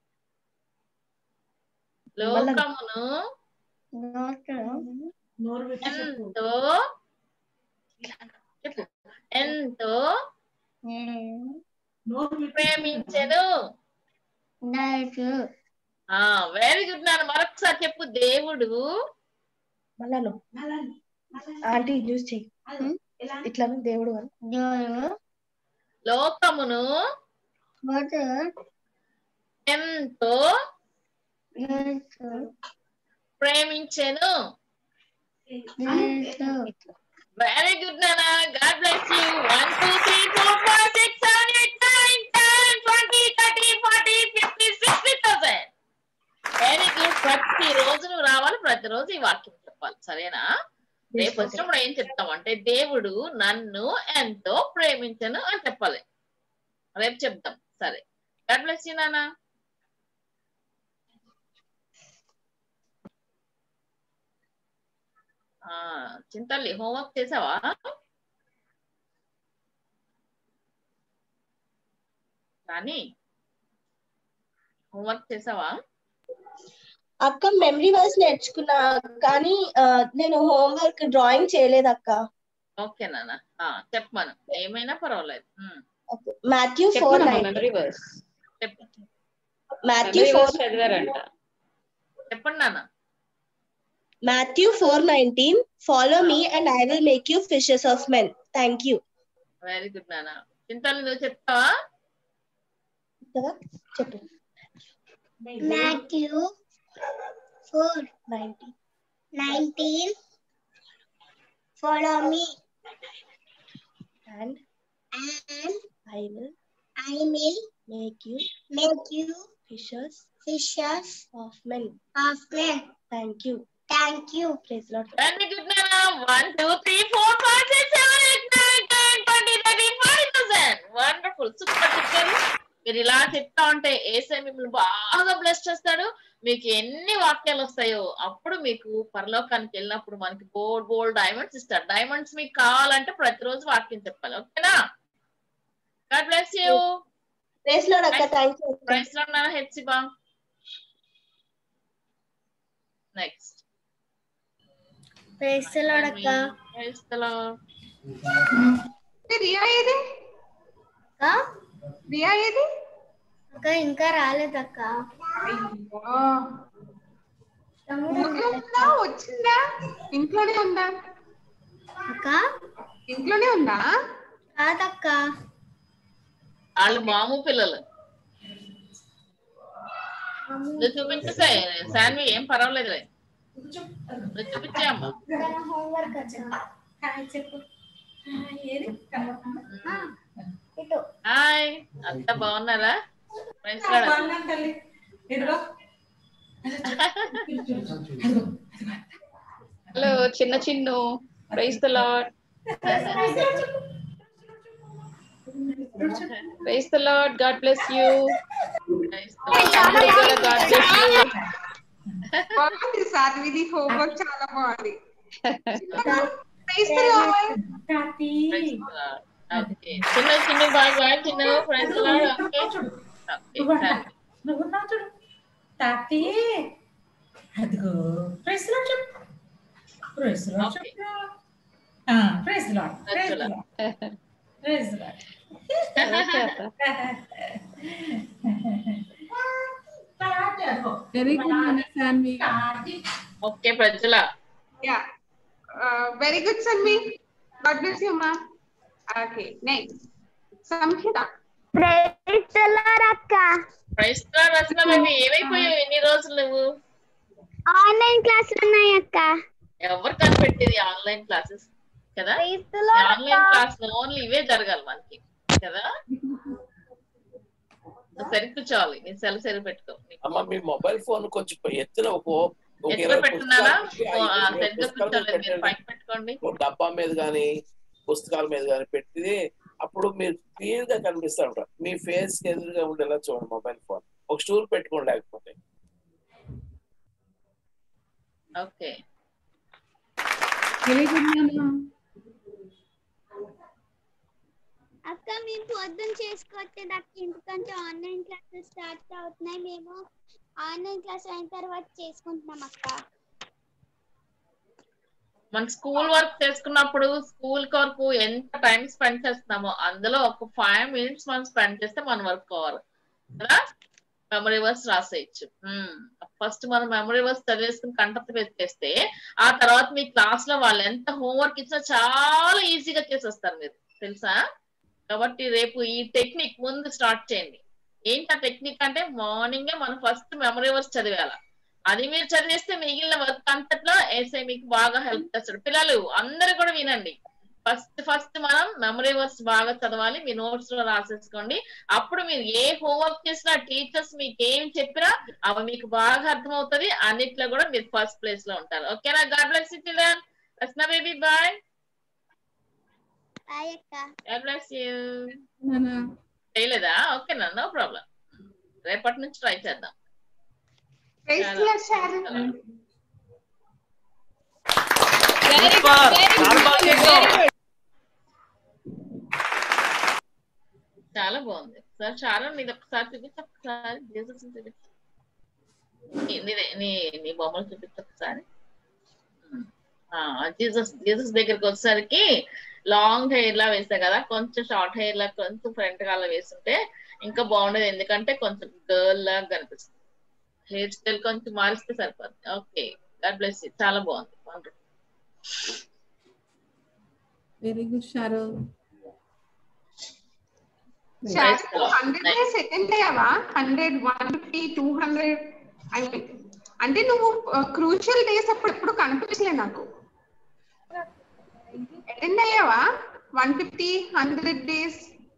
లోకమును ఎంతో ఎంతో ప్రేమించెను. వెరీ గుడ్ నాన్న, మరొకసారి చెప్పు. దేవుడు ఆంటీ యూజ్ చెయ్యి ఇట్లా. దేవుడు లోకమును ఎంతో ప్రేమించెను. వెరీ గుడ్ నాన్న, God bless you. 1 2 3 4 5 6 7 8 9 10 20 30 40 50 60,000. Very good. ప్రతి రోజు నువ్వు రావాలి, ప్రతిరోజు ఈ వాక్యం చెప్పాలి, సరేనా? రేపు వచ్చినప్పుడు ఏం చెప్తామంటే దేవుడు నన్ను ఎంతో ప్రేమించను అని చెప్పాలి. రేపు చెప్తాం, సరే? గాడ్ బ్లెస్ యూ నాన్న. చింతల్లి, హోంవర్క్ చేసావా? కానీ హోంవర్క్ చేసావా? అక్క మెమరీ వర్స్ నేర్చుకున్నా, కానీ నేను హోంవర్క్ డ్రాయింగ్ చేయలేదు అక్క. ఓకే నాన్న, చెప్పమను, ఏమైనా పర్వాలేదు. మాథ్యూ 4:19 మాథ్యూ 4 చదివారంట. చెప్పండి నాన్న. Matthew 4:19 Follow me and I will make you fishers of men. Thank you. Very good నాన్న. చింతల్లి, నువ్వు చెప్తావా? చెప్పు. Matthew 4:19 Follow me and I will make you fishers of men. Thank you. Praise Lord. Very good nana. 1 2 3 4 5 6 7 8 9 10 20 30 40,000. Wonderful. Super super. మీరు ఇలా చెప్తా ఉంటే యేసయ్య మిమ్మల్ని బాగా బ్లెస్ చేస్తాడు. మీకు ఎన్ని వాక్యాలు వస్తాయో అప్పుడు మీకు పరలోకానికి వెళ్ళినప్పుడు మనకి గోల్డ్ డైమండ్స్ ఇస్తాడు. డైమండ్స్ మీకు కావాలంటే ప్రతిరోజు వాక్యం చెప్పాలి, ఓకేనా? God bless you. Praise Lord అక్క. థాంక్యూ. ప్రైజ్ లార్డ్ నాన్న. హెచ్సిబా. నెక్స్ట్. ప్రైజ్ లార్డ్ అక్క. Praise Lord. రియా ఏది? రియా ఏది? అక్క ఇంకా రాలేదక్క. వచ్చిందా? ఇంట్లోనే ఉందా అక్క? ఇంట్లోనే ఉందా? కాదక్క, వాళ్ళు మామూ పిల్లలు. నువ్వు చూపించేసే శాన్వి, ఏం పర్వాలేదు, నువ్వు చూపించే అమ్మా. హోంవర్క్ చెప్పు. హాయ్, అంతా బాగున్నారా? ఫ్రెండ్స్ కూడా హలో చిన్న చిన్ను. Praise the Lord. Praise the Lord. God bless you. God bless you. బాగుంది సార్విది హోంవర్క్, చాలా బాగుంది. Praise the Lord. చిన్న చిన్న బాయ్ బాయ్ చిన్న ఫ్రెండ్స్ లాగా. నువ్వు నా చూడు తాతి, అదిగో ప్రైజ్ లార్డ్ చెప్పు. ప్రైజ్ లార్డ్ చెప్పు. Praise Lord. Praise Lord. Praise Lord. Very good Sanvi. Okay ప్రజల. Yeah, very good Sanvi. God bless you అమ్మా. Okay, next. సంహిత. ఏమైపోయావు ఎన్ని రోజులు నువ్వు? ఆన్లైన్ క్లాసులు ఉన్నాయి అక్క. ఎవరు కనిపెట్టేది ఆన్లైన్ క్లాసెస్ కదా? ఆన్లైన్ క్లాస్ ఓన్లీ ఇవే జరగాలి మనకి కదా. సరి కూర్చోవాలి, నీ సెల్ సరి పెట్టుకో. అమ్మ మీ మొబైల్ ఫోన్ కొంచెం ఎత్తున పెట్టున్నారా? సరిగ్గా కూర్చోలేదు, మీరు పైకి పెట్టుకోండి. డబ్బా మీద గానీ పుస్తకాల మీద గానీ పెట్టి అప్పుడు మీరు క్లియర్ గా కనిపిస్తారు. మీ ఫేస్ కి ఎదురుగా ఉండేలా చూడండి మొబైల్ ఫోన్. ఒక స్టూల్ పెట్టుకోండి లేకపోతే. ఓకే అక్క మేము పొద్దున్న చేసుకోవట్లేదు అక్క, ఎందుకంటే ఆన్లైన్ క్లాసెస్ స్టార్ట్ అవుతున్నాయి. మేము ఆన్లైన్ క్లాస్ అయిన తర్వాత చేసుకుంటున్నాం అక్క. మన స్కూల్ వర్క్ చేసుకున్నప్పుడు స్కూల్ వరకు ఎంత టైం స్పెండ్ చేస్తున్నామో అందులో ఒక 5 minutes మనం స్పెండ్ చేస్తే మన వర్క్ కావాలి కదా. మెమరీ వర్స్ రాసేయచ్చు. ఫస్ట్ మనం మెమరీ వర్స్ చదివేసుకుని కంటత పెట్టేస్తే ఆ తర్వాత మీ క్లాస్ లో వాళ్ళు ఎంత హోంవర్క్ ఇచ్చినా చాలా ఈజీగా చేసేస్తారు మీరు, తెలుసా? కాబట్టి రేపు ఈ టెక్నిక్ ముందు స్టార్ట్ చేయండి. ఏంటి ఆ టెక్నిక్ అంటే మార్నింగే మనం ఫస్ట్ మెమరీ వర్స్ చదివేయాల. అది మీరు చదివేస్తే మిగిలిన వర్క్ అంతట్లో ఏసే మీకు బాగా హెల్ప్ చేస్తాడు. పిల్లలు అందరూ కూడా వినండి. ఫస్ట్ మనం మెమరీ వర్స్ బాగా చదవాలి. మీ నోట్స్ లో రాసేసుకోండి. అప్పుడు మీరు ఏ హోంవర్క్ చేసినా టీచర్స్ మీకు ఏం చెప్పినా అవి మీకు బాగా అర్థమవుతుంది. అన్నిట్లో కూడా మీరు ఫస్ట్ ప్లేస్ లో ఉంటారు. ఓకేనా? God bless you children. Rasna baby boy. God bless you. చేయలేదా? ఓకేనా, నో ప్రాబ్లం. రేపటి నుంచి ట్రై చేద్దాం. చాలా బాగుంది సార్. చాలా నీది ఒకసారి చూపించు, ఒకసారి జీసస్ చూపించు. నీ బొమ్మలు చూపించు ఒకసారి. జీసస్ దగ్గరికి వచ్చేసరికి లాంగ్ హెయిర్ లా వేసా కదా, కొంచెం షార్ట్ హెయిర్ లా కొంచెం ఫ్రంట్ గా వేస్తుంటే ఇంకా బాగుండేది. ఎందుకంటే కొంచెం గర్ల్ లాగా కనిపిస్తుంది. హెయిర్ స్టైల్ కొంచెం మారిస్తే సరిపోతుంది. Okay, God bless you. చాలా బాగుంది. Very good షారు. 100 సెకండ్ అయ్యావా? 100, 150, 200 అంటే నువ్వు క్రూషియల్ డేస్ అప్పుడు ఎప్పుడు కనిపించలే నాకు. అటెండ్ అయ్యావా 150, 100 డేస్?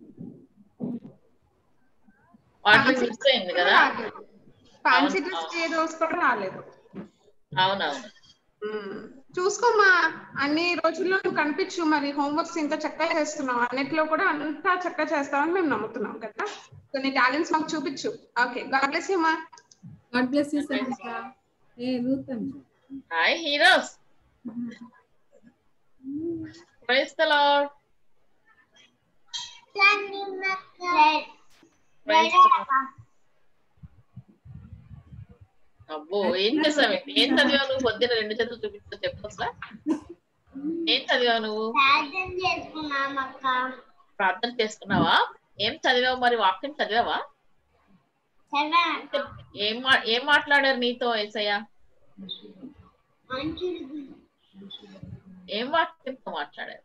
ఫ్యాన్సీ డ్రెస్ డే రోజు కూడా రాలేదు. అవునవును, చూసుకోమ్మా, అన్ని రోజుల్లో నువ్వు కనిపించు. మరి హోంవర్క్స్ ఇంత చక్కగా చేస్తున్నావు, అన్నిట్లో కూడా అంతా చక్కగా చేస్తావని మేము నమ్ముతున్నాం కదా. కొన్ని టాలెంట్స్ మాకు చూపించు. ఓకే, గాడ్ బ్లెస్ యు మా. God bless you Samhita. ఏ రూతన్. Hi heroes. Praise the Lord. అబ్బో, ఏం చేసావేంటి? ఏం చదివావు నువ్వు? పొద్దున్న 2 చేతులు చూపిస్తా చెప్పు అసలు. ఏం చదివావు నువ్వు? ప్రార్థన చేసుకున్నావా? ఏం చదివావు మరి? వాక్యం చదివావా? ఏం మాట్లాడారు నీతో యేసయ్య? ఏం వాక్యంతో మాట్లాడారు?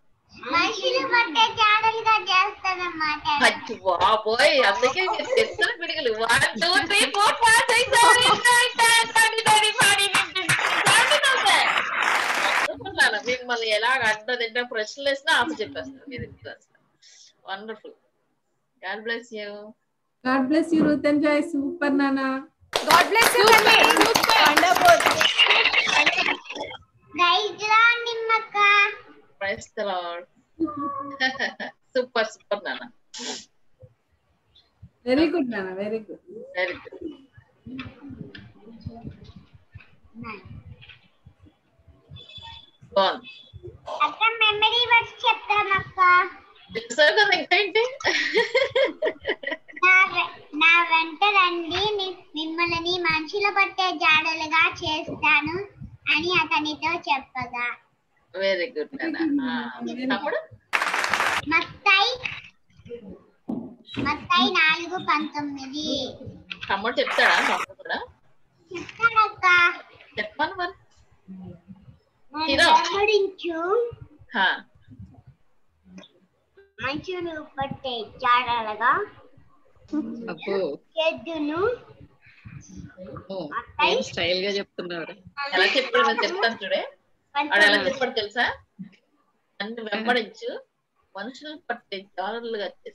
బాబోయ్, అందుకే మీరు తెచ్చిన పిడుగులు 1 2 3 4 5 6 7 8 9 10 20 మిమ్మల్ని ఎలా అడ్డ తింటే ప్రశ్నలు వేసినా ఆఫ్ చెప్పేస్తారు మీరు. Wonderful. God bless you. God bless you రూతన్ జాయ్. సూపర్ నానా. God bless you. Wonderful. Praise the Lord. Super super నానా. వెరీ గుడ్ నానా, వెరీ గుడ్. Very good. అక్క మెమరీ వర్డ్స్ చెప్తాను అక్క. ఇంకేంటి? నా వెంట రండి, మిమ్మల్ని మనుషుల పట్టే జాడలుగా చేస్తాను అని అతనితో చెప్పగా. వెరీ గుడ్ నానా. తమ్ముడు? మత్తయి 4:19. తమ్ముడు చెప్తాడా? తమ్ముడు కూడా చెప్తాడక్క. చెప్పాను మరి. వెంబడించు మనుషులు పట్టే జాడలుగా అబ్బో ఎద్దును ఏం స్టైల్ గా చెప్తున్నారు. ఎలా చెప్పాడు చెప్తాను చూడే. వాడు ఎలా చెప్పాడు తెలుసా? నన్ను వెంబడించు మనుషులు పట్టే జాలర్లుగా చేస్తా.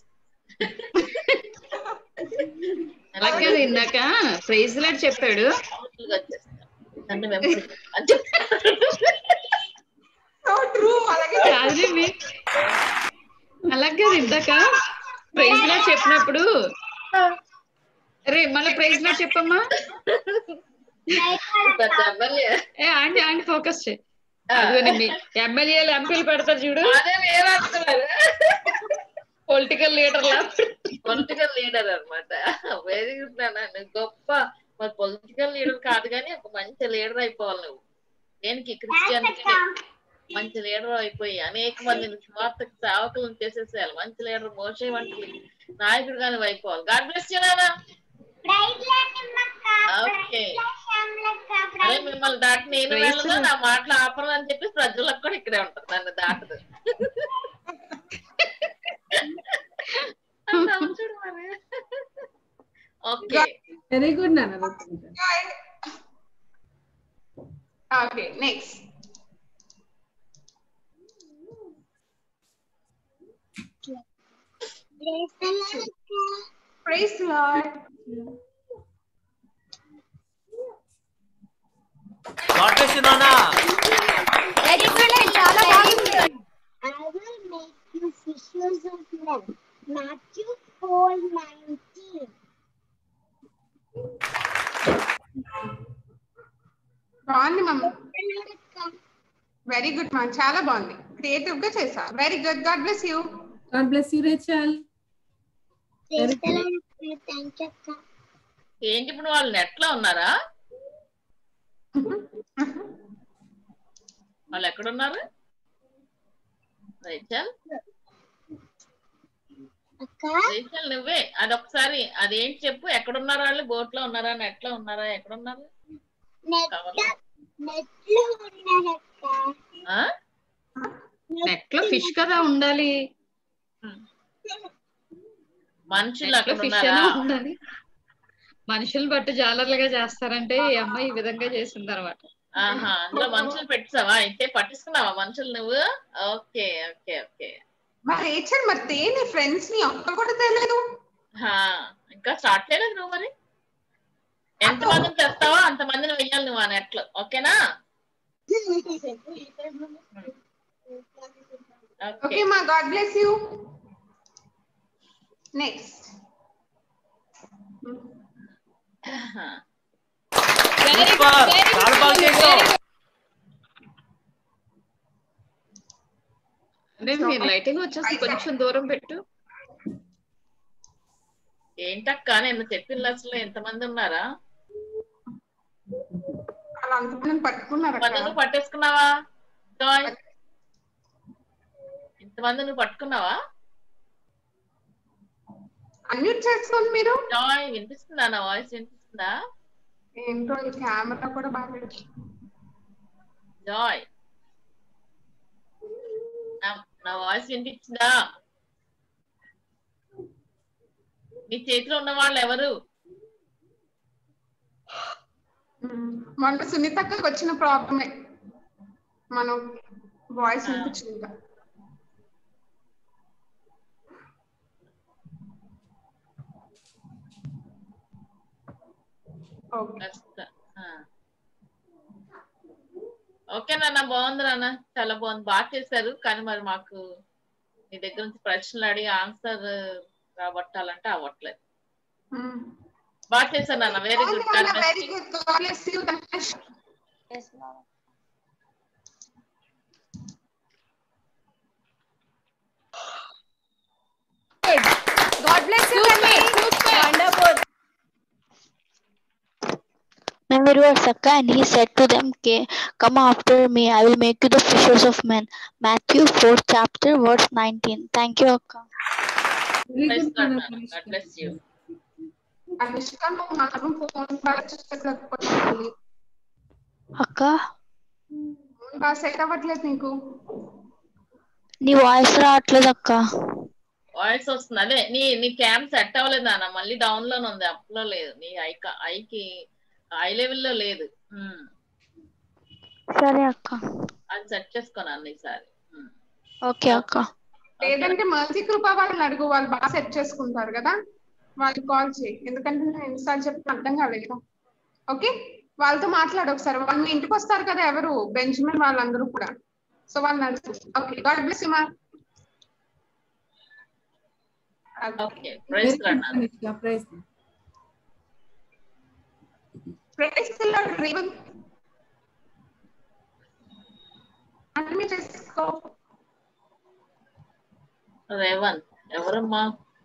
అలా కాదు, ఇందాక ప్రైజ్ లాడ్ చెప్పాడు. నన్ను వెంబడించు అని చెప్తాడు. కాదండి, అలా కాదు, ఇందాక ప్రైజ్ లాడ్ చెప్పినప్పుడు అరే మళ్ళీ ప్రైజ్ లాడ్ చెప్పమ్మా. ఆంటీ ఆంటీ ఫోకస్ చేయి. ఎమ్మెల్యేలు ఎంపీలు పెడతారు చూడు, పొలిటికల్ లీడర్ అనమాట. వెరీ గుడ్ నాన్న, గొప్ప. మరి పొలిటికల్ లీడర్ కాదు కానీ ఒక మంచి లీడర్ అయిపోవాలి నువ్వు. దేనికి? క్రిస్టియానిటీ మంచి లీడర్ అయిపోయి అనేక మందిని స్వార్థకు సేవకులను చేసేసేయాలి. మంచి లీడర్, మోసే వంటి నాయకుడు కానీ అయిపోవాలి. గాడ్ బ్లెస్ యు నాన్న. ఓకే, అదే మిమ్మల్ని దాటి నేను వెళ్ళను, నా మాటలు ఆపరు అని చెప్పి ప్రజలకు కూడా ఇక్కడే ఉంటారు, నన్ను దాటదు. ఓకే, వెరీ గుడ్ నాన్న. Okay, next. Praise the Lord. God bless you, Nana. Excellent, చాలా బాగుంది. I will make you fishers of men. Matthew 4:19. బాగుంది మమ్మ. వెరీ గుడ్ మా, చాలా బాగుంది. క్రియేటివ్ గా చేసా. Very good. God bless you. God bless you Rachel. ఏంటి ఇప్పుడు వాళ్ళు నెట్ లో ఉన్నారా? వాళ్ళు ఎక్కడున్నారు? రేచల్, రేచల్ నువ్వే అదొకసారి అదేంటి చెప్పు. ఎక్కడున్నారు వాళ్ళు? బోట్ లో ఉన్నారా, నెట్ లో ఉన్నారా, ఎక్కడున్నారు? నెట్ లో ఫిష్ కదా ఉండాలి. మనుషులు అక్కడ ఫిష్ ఉన్నారా? ఉండాలి. మనుషులు బట్టి జాలర్లుగా చేస్తారంటే ఈ అమ్మాయి ఈ విధంగా చేసింది అనమాట. ఆహా, అందులో మనుషులు పెట్టావా? అయితే పట్టించుకున్నావా మనుషులు నువ్వు? Okay okay okay. మరి రేచల్, మరి తేని ఫ్రెండ్స్ ని ఒక్క కూడా తెలియదు. ఇంకా స్టార్ట్ చేయలేదు నువ్వు. మరి ఎంత మందిని తెస్తావో అంత మందిని వెయ్యాలి నువ్వు ఆ నెట్లు. ఓకేనా? ఓకే మా, గాడ్ బ్లెస్ యూ. నెక్స్ట్. చాలా బాగా చేసావు. మీరు లైటింగ్ వచ్చేసి కొంచెం దూరం పెట్టు. ఏంటక్క నేను చెప్పిన అసలు ఎంతమంది ఉన్నారా? పట్టుకున్నారు. పట్టేసుకున్నావా? జాయ్, ఇంతమంది నువ్వు పట్టుకున్నావా? అన్మ్యూట్ చేసుకోండి మీరు. జాయ్, వినిపిస్తుందా? నా వాయిస్ వినిపిస్తుందా? ఏంటో ఈ కెమెరా కూడా బాగా. జాయ్, నా వాయిస్ వినిపించిందా? నీ చేతిలో ఉన్న వాళ్ళు ఎవరు? మొన్న సునీతక్కకి వచ్చిన ప్రాబ్లమే, మనం వాయిస్ వినిపించింది. ఓకే నాన్న, బాగుంది నాన్న, చాలా బాగుంది, బాగా చేశారు. కానీ మరి మాకు మీ దగ్గర నుంచి ప్రశ్నలు అడిగి ఆన్సర్ రాబట్టాలంటే అవ్వట్లేదు. బాగా చేశారు నాన్న, very good. God bless you, wonderful. Memory was Akka, and he said to them, "Come after me, I will make you the fishers of men." Matthew 4th chapter, verse 19. Thank you, Akka. God bless you. Akka, set అవ్వట్లేదు నీకు. నీ వాయిస్ రావట్లేదు అక్క. వాయిస్ వస్తుంది. అదే నీ క్యామ్ సెట్ అవ్వలేదు నాన్న, మళ్ళీ డౌన్ లోనే ఉంది, అప్ లో లేదు. నీ ఐ లెవెల్లో లేదు. సరే అక్క. అది సెట్ చేసుకోను ఈసారి. ఓకే అక్క. లేదంటే మర్సీ కృప వాళ్ళని అడుగు, వాళ్ళు బాగా సెట్ చేసుకుంటారు కదా, వాళ్ళకి కాల్ చేయి. ఎందుకంటే నేను ఎన్నిసార్లు చెప్పిన అర్థం కాలేదు. ఓకే, వాళ్ళతో మాట్లాడు ఒకసారి. వాళ్ళు మీ ఇంటికి వస్తారు కదా, ఎవరు బెంజమిన్ వాళ్ళందరూ కూడా. సో వాళ్ళని అడుగు. ఓకే, గాడ్ బ్లెస్ యు మా. Okay, praise Lord. Praise Lord Revanth. అన్ని చేసుకో. రేవంత్ ఎవరమ్మా?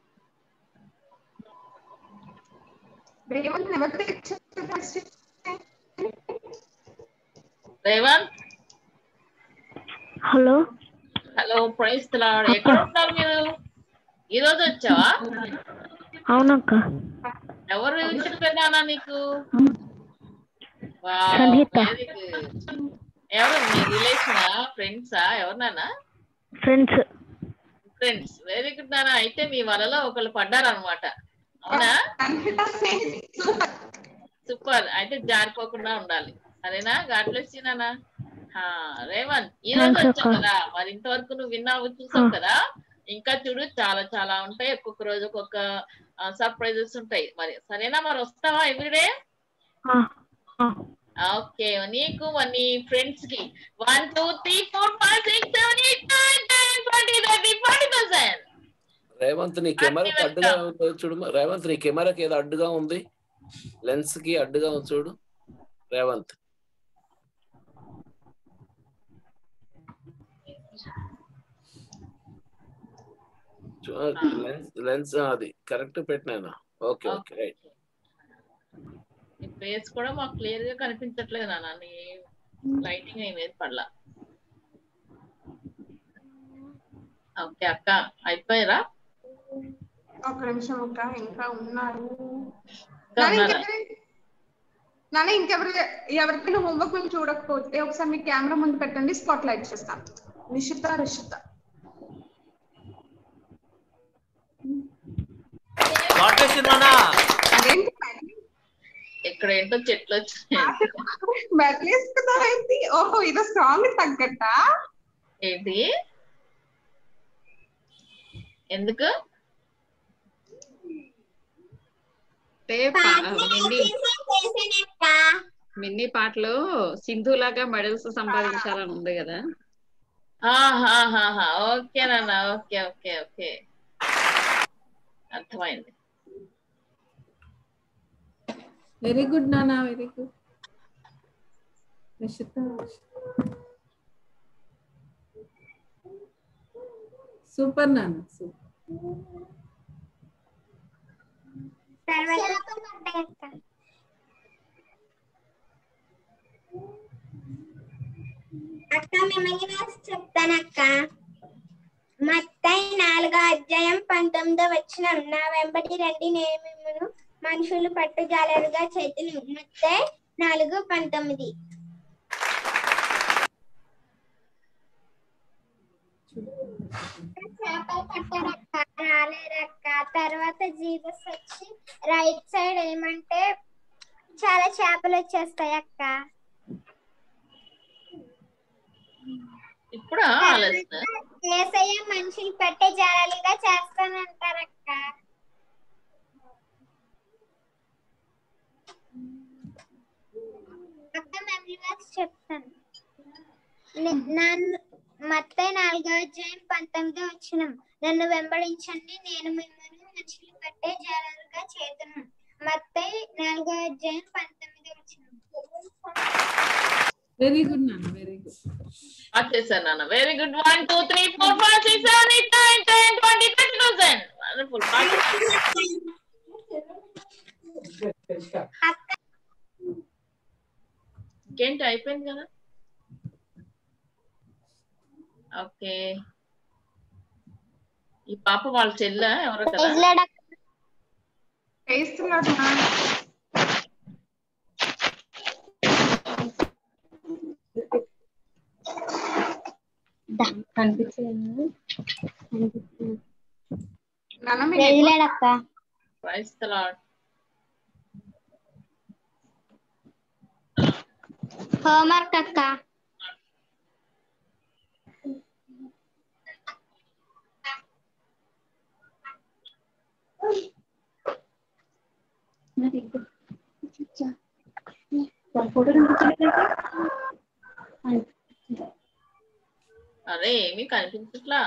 Revanth Revanth. Hello hello, praise Lord. ఎక్కడ ఉంటారు మీరు? ఈ రోజు వచ్చావా? అవునక్క. ఎవరు చెప్పారా నీకు? ఎవరు మీ రిలేషనా, ఫ్రెండ్సా, ఎవరినానా? ఫ్రెండ్స్. వెరీ గుడ్ నాన్న. అయితే మీ వలలో ఒకళ్ళు పడ్డారనమాట, అవునా? సూపర్. అయితే జారిపోకుండా ఉండాలి, సరేనా? గాడ్ బ్లెస్ యు నాన్న. రేవంత్, ఈ రోజు వచ్చావు కదా, మరి ఇంతవరకు నువ్వు విన్నావు, చూసావు కదా. ఇంకా చూడు, చాలా చాలా ఉంటాయి. ఒక్కొక్క రోజు ఒక్కొక్క సర్ప్రైజెస్ ఉంటాయి. మరి సరేనా? మరి వస్తావా ఎవ్రీడే? ఓకే, నీకు నీ ఫ్రెండ్స్ కి 1 2 3 4 5 6 7 8 9 10 20 30 40,000. రేవంత్, నీ కెమెరాకి అడ్డుగా చూడు. రేవంత్, నీ కెమెరాకి ఏదో అడ్డుగా ఉంది, లెన్స్ కి అడ్డుగా ఉంది చూడు రేవంత్. లెన్స్ అది కరెక్ట్ పెట్టినా. Okay okay, right. నీ ఫేస్ కూడా మాకు క్లియర్ గా కనిపించట్లేదు నాన్న, నీ లైటింగ్ ఏమేది పడలా. ఓకే అక్క, అయిపోయారా? ఒక నిమిషం అక్క, ఇంకా ఉన్నారు. నాన్న ఎవరికైనా హోంవర్క్ మేము చూడకపోతే ఒకసారి మీ కెమెరా ముందు పెట్టండి, స్పాట్ లైట్ చేస్తాను. రిషిత ఇక్కడ ఏంటో చెట్లు వచ్చినాయి. ఓహో, ఇదో సాంగ్ తగ్గట్ట ఏంటి? ఎందుకు? మిన్నీ పాటలో సింధు లాగా మెడల్స్ సంపాదించాలని ఉంది కదా. ఓకే నాన్న, ఓకే ఓకే ఓకే, అర్థమైంది. వెరీ గుడ్ నాన్న, వెరీ గుడ్. సూపర్ నాన్న, సూపర్. అక్క మిమ్మల్ని చెప్తానక్క. మత్తయి 4:19 నా వెంబడి రండి, నేను మిమ్మల్ని మనుషులు పట్టుజాలరుగా చేతును. మత్తయి 4:19. చేపలు పట్టారక్క, రాలేదక్క. తర్వాత జీసస్ వచ్చి రైట్ సైడ్ ఏమంటే చాలా చేపలు వచ్చేస్తాయి అక్క. ఇప్పుడు యేసయ్య మనుషులు పట్టే జాలాలుగా చేస్తానంటారక్క. అక్క మెమరీ వర్స్ చెప్తాను. మత్తయి 4:19 నన్ను వెంబడించండి, నేను మిమ్మల్ని మనుషులు పట్టే జాలాలుగా చేతును. మత్తయి 4:19. వెరీ గుడ్ నాన్న, వెరీ గుడ్. వచ్చేసాను నాన్న, వెరీ గుడ్. 1 2 3 4 5 6 7 8 9 10 20 30,000. వండర్ఫుల్. ఇంకేంటి, అయిపోయింది కదా. ఓకే, ఈ పాప వాళ్ళ చెల్ల ఎవరో కదా. కనిపించలేదు. వెళ్ళాడక్క. Praise the Lord. హోంవర్క్ అక్క. అరే ఏమీ కనిపించట్లా.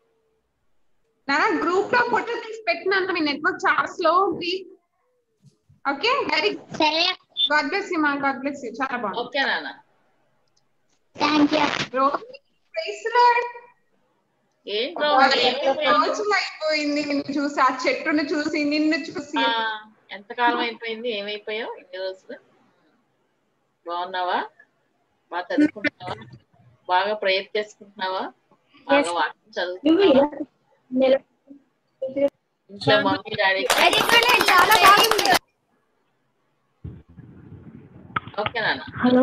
గ్రూప్ లో ఫోటో తీసి పెట్టినాను. మీ నెట్వర్క్ చాలా స్లో ఉంది. Okay very God bless you మా. God bless you. చాలా బాగుంది. ఓకే నాన్న. థాంక్యూ. Praise lord. ఏంట్రో రోజులు అయిపోయింది నిన్ను చూసి, ఆ చెట్టును చూసి, నిన్ను చూసి. ఎంతకాలం అయిపోయింది? ఏమైపోయావు ఇన్ని రోజులు? బాగున్నావా? బాగా చదువుకుంటున్నావా? బాగా ప్రేయర్ చేసుకుంటున్నావా? బాగా వాక్యం చదువుతున్నావా? ఇంట్లో మమ్మీ డాడీ చాలా బాగుంది. ఓకే నాన్న. Hello.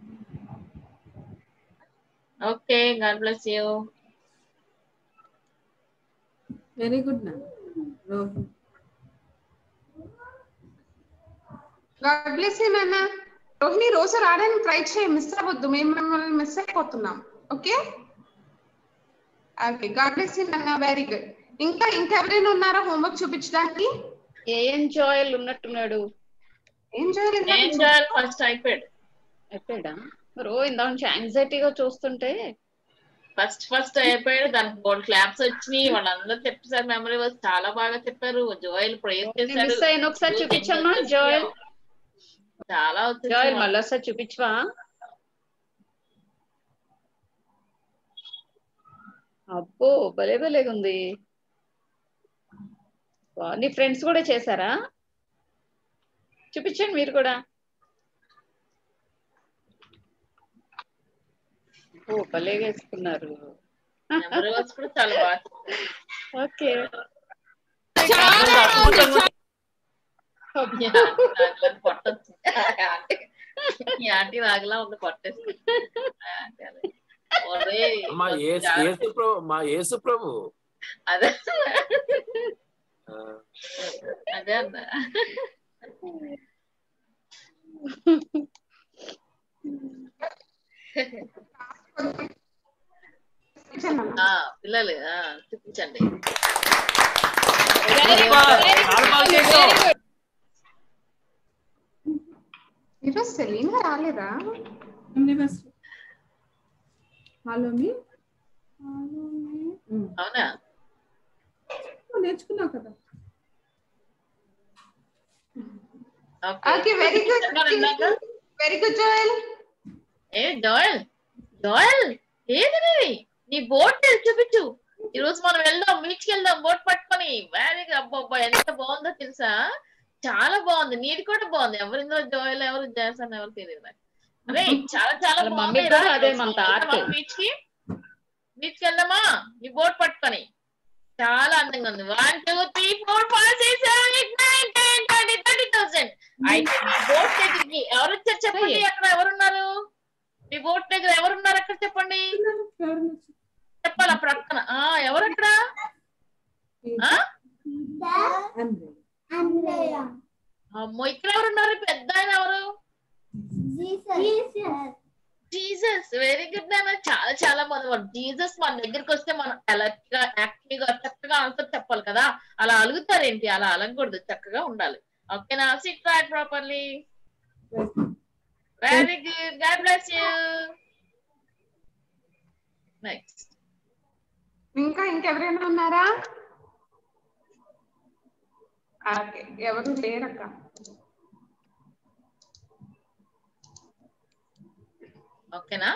Okay God bless you. Very good నాన్న. గాడ్ బ్లెస్ యు నాన్న. రోహిణి రోజు రావడానికి ట్రై చేయి, మిస్ అవ్వద్దు. మేము మిమ్మల్ని మిస్ అయిపోతున్నాం. Okay okay. God bless you నాన్న. Very good. ఇంకా ఎవరైనా ఉన్నారా హోంవర్క్ చూపించడానికి? ఏం జోయల్ ఉన్నట్టున్నాడు. ఏం చేయాలి? ఫస్ట్ అయిపోయాడా? ఇందా నుంచి యాంగ్జైటీగా చూస్తుంటే ఫస్ట్ అయిపోయాడు. దానికి 4 క్లాప్స్ వచ్చినాయి. వాళ్ళందరూ చెప్పేసారు. మెమరీ వర్స్ చాలా బాగా చెప్పారు. జోయల్ ప్రేయర్ చేశాడు. మిస్ అయిన ఒకసారి చూపించమ్మా జోయల్. చాలా జోయల్ మళ్ళీ ఒకసారి చూపించవా? అబ్బో భలే భలేగా ఉంది. నీ ఫ్రెండ్స్ కూడా చేశారా? చూపించండి మీరు కూడా. ఓ భలేగా వేసుకున్నారు. చాలా బాగా. ఓకే ఆంటీ నాగలా ఉంది కొట్టేసి. మా యేసు ప్రభు అదే అదే అన్న. పిల్లలు చూపించండి. ఈరోజు సెలీనా రాలేదా? హలో మీ అవునా? నేర్చుకున్నావు కదా. Okay very good. Very good Joel. Joel ఏది నీ బోట్ చూపించు. ఈ రోజు మనం వెళ్దాం, బీచ్కి వెళ్దాం బోట్ పట్టుకొని. వెరీ అబ్బా ఎంత బాగుందో తెలుసా? చాలా బాగుంది. నీది కూడా బాగుంది. ఎవరిందో జోయల్ ఎవరు జాసన్ ఎవరు తెలియదు నాకు. అదే చాలా బాగుంది. బీచ్కి వెళ్దామా నీ బోట్ పట్టుకొని? చాలా అందంగా ఉంది. 1 2 3 4 5 6 7 8 9 10 20 30,000. అయితే మీ బోట్ దగ్గరికి ఎవరు వచ్చారు చెప్పండి. అక్కడ ఎవరున్నారు? మీ బోట్ దగ్గర ఎవరున్నారు అక్కడ చెప్పండి. చెప్పాలా ప్రక్కన? ఎవరు అక్కడ? అమ్మో ఇక్కడ ఎవరున్నారు? పెద్ద ఆయన ఎవరు? జీసస్. వెరీ గుడ్ నాన్న. చాలా బాగుంది. జీసస్ మన దగ్గరికి వస్తే మనం అలర్ట్ గా యాక్టివ్ గా చక్కగా ఆన్సర్ చెప్పాలి కదా. అలా అలుగుతారేంటి? అలా అలగకూడదు. చక్కగా ఉండాలి. ఓకేనా? Sit right properly. Very good. God bless you. Next. ఇంకెవరైనా ఉన్నారా? ఓకే ఎవరు లేరక్క. ఓకేనా?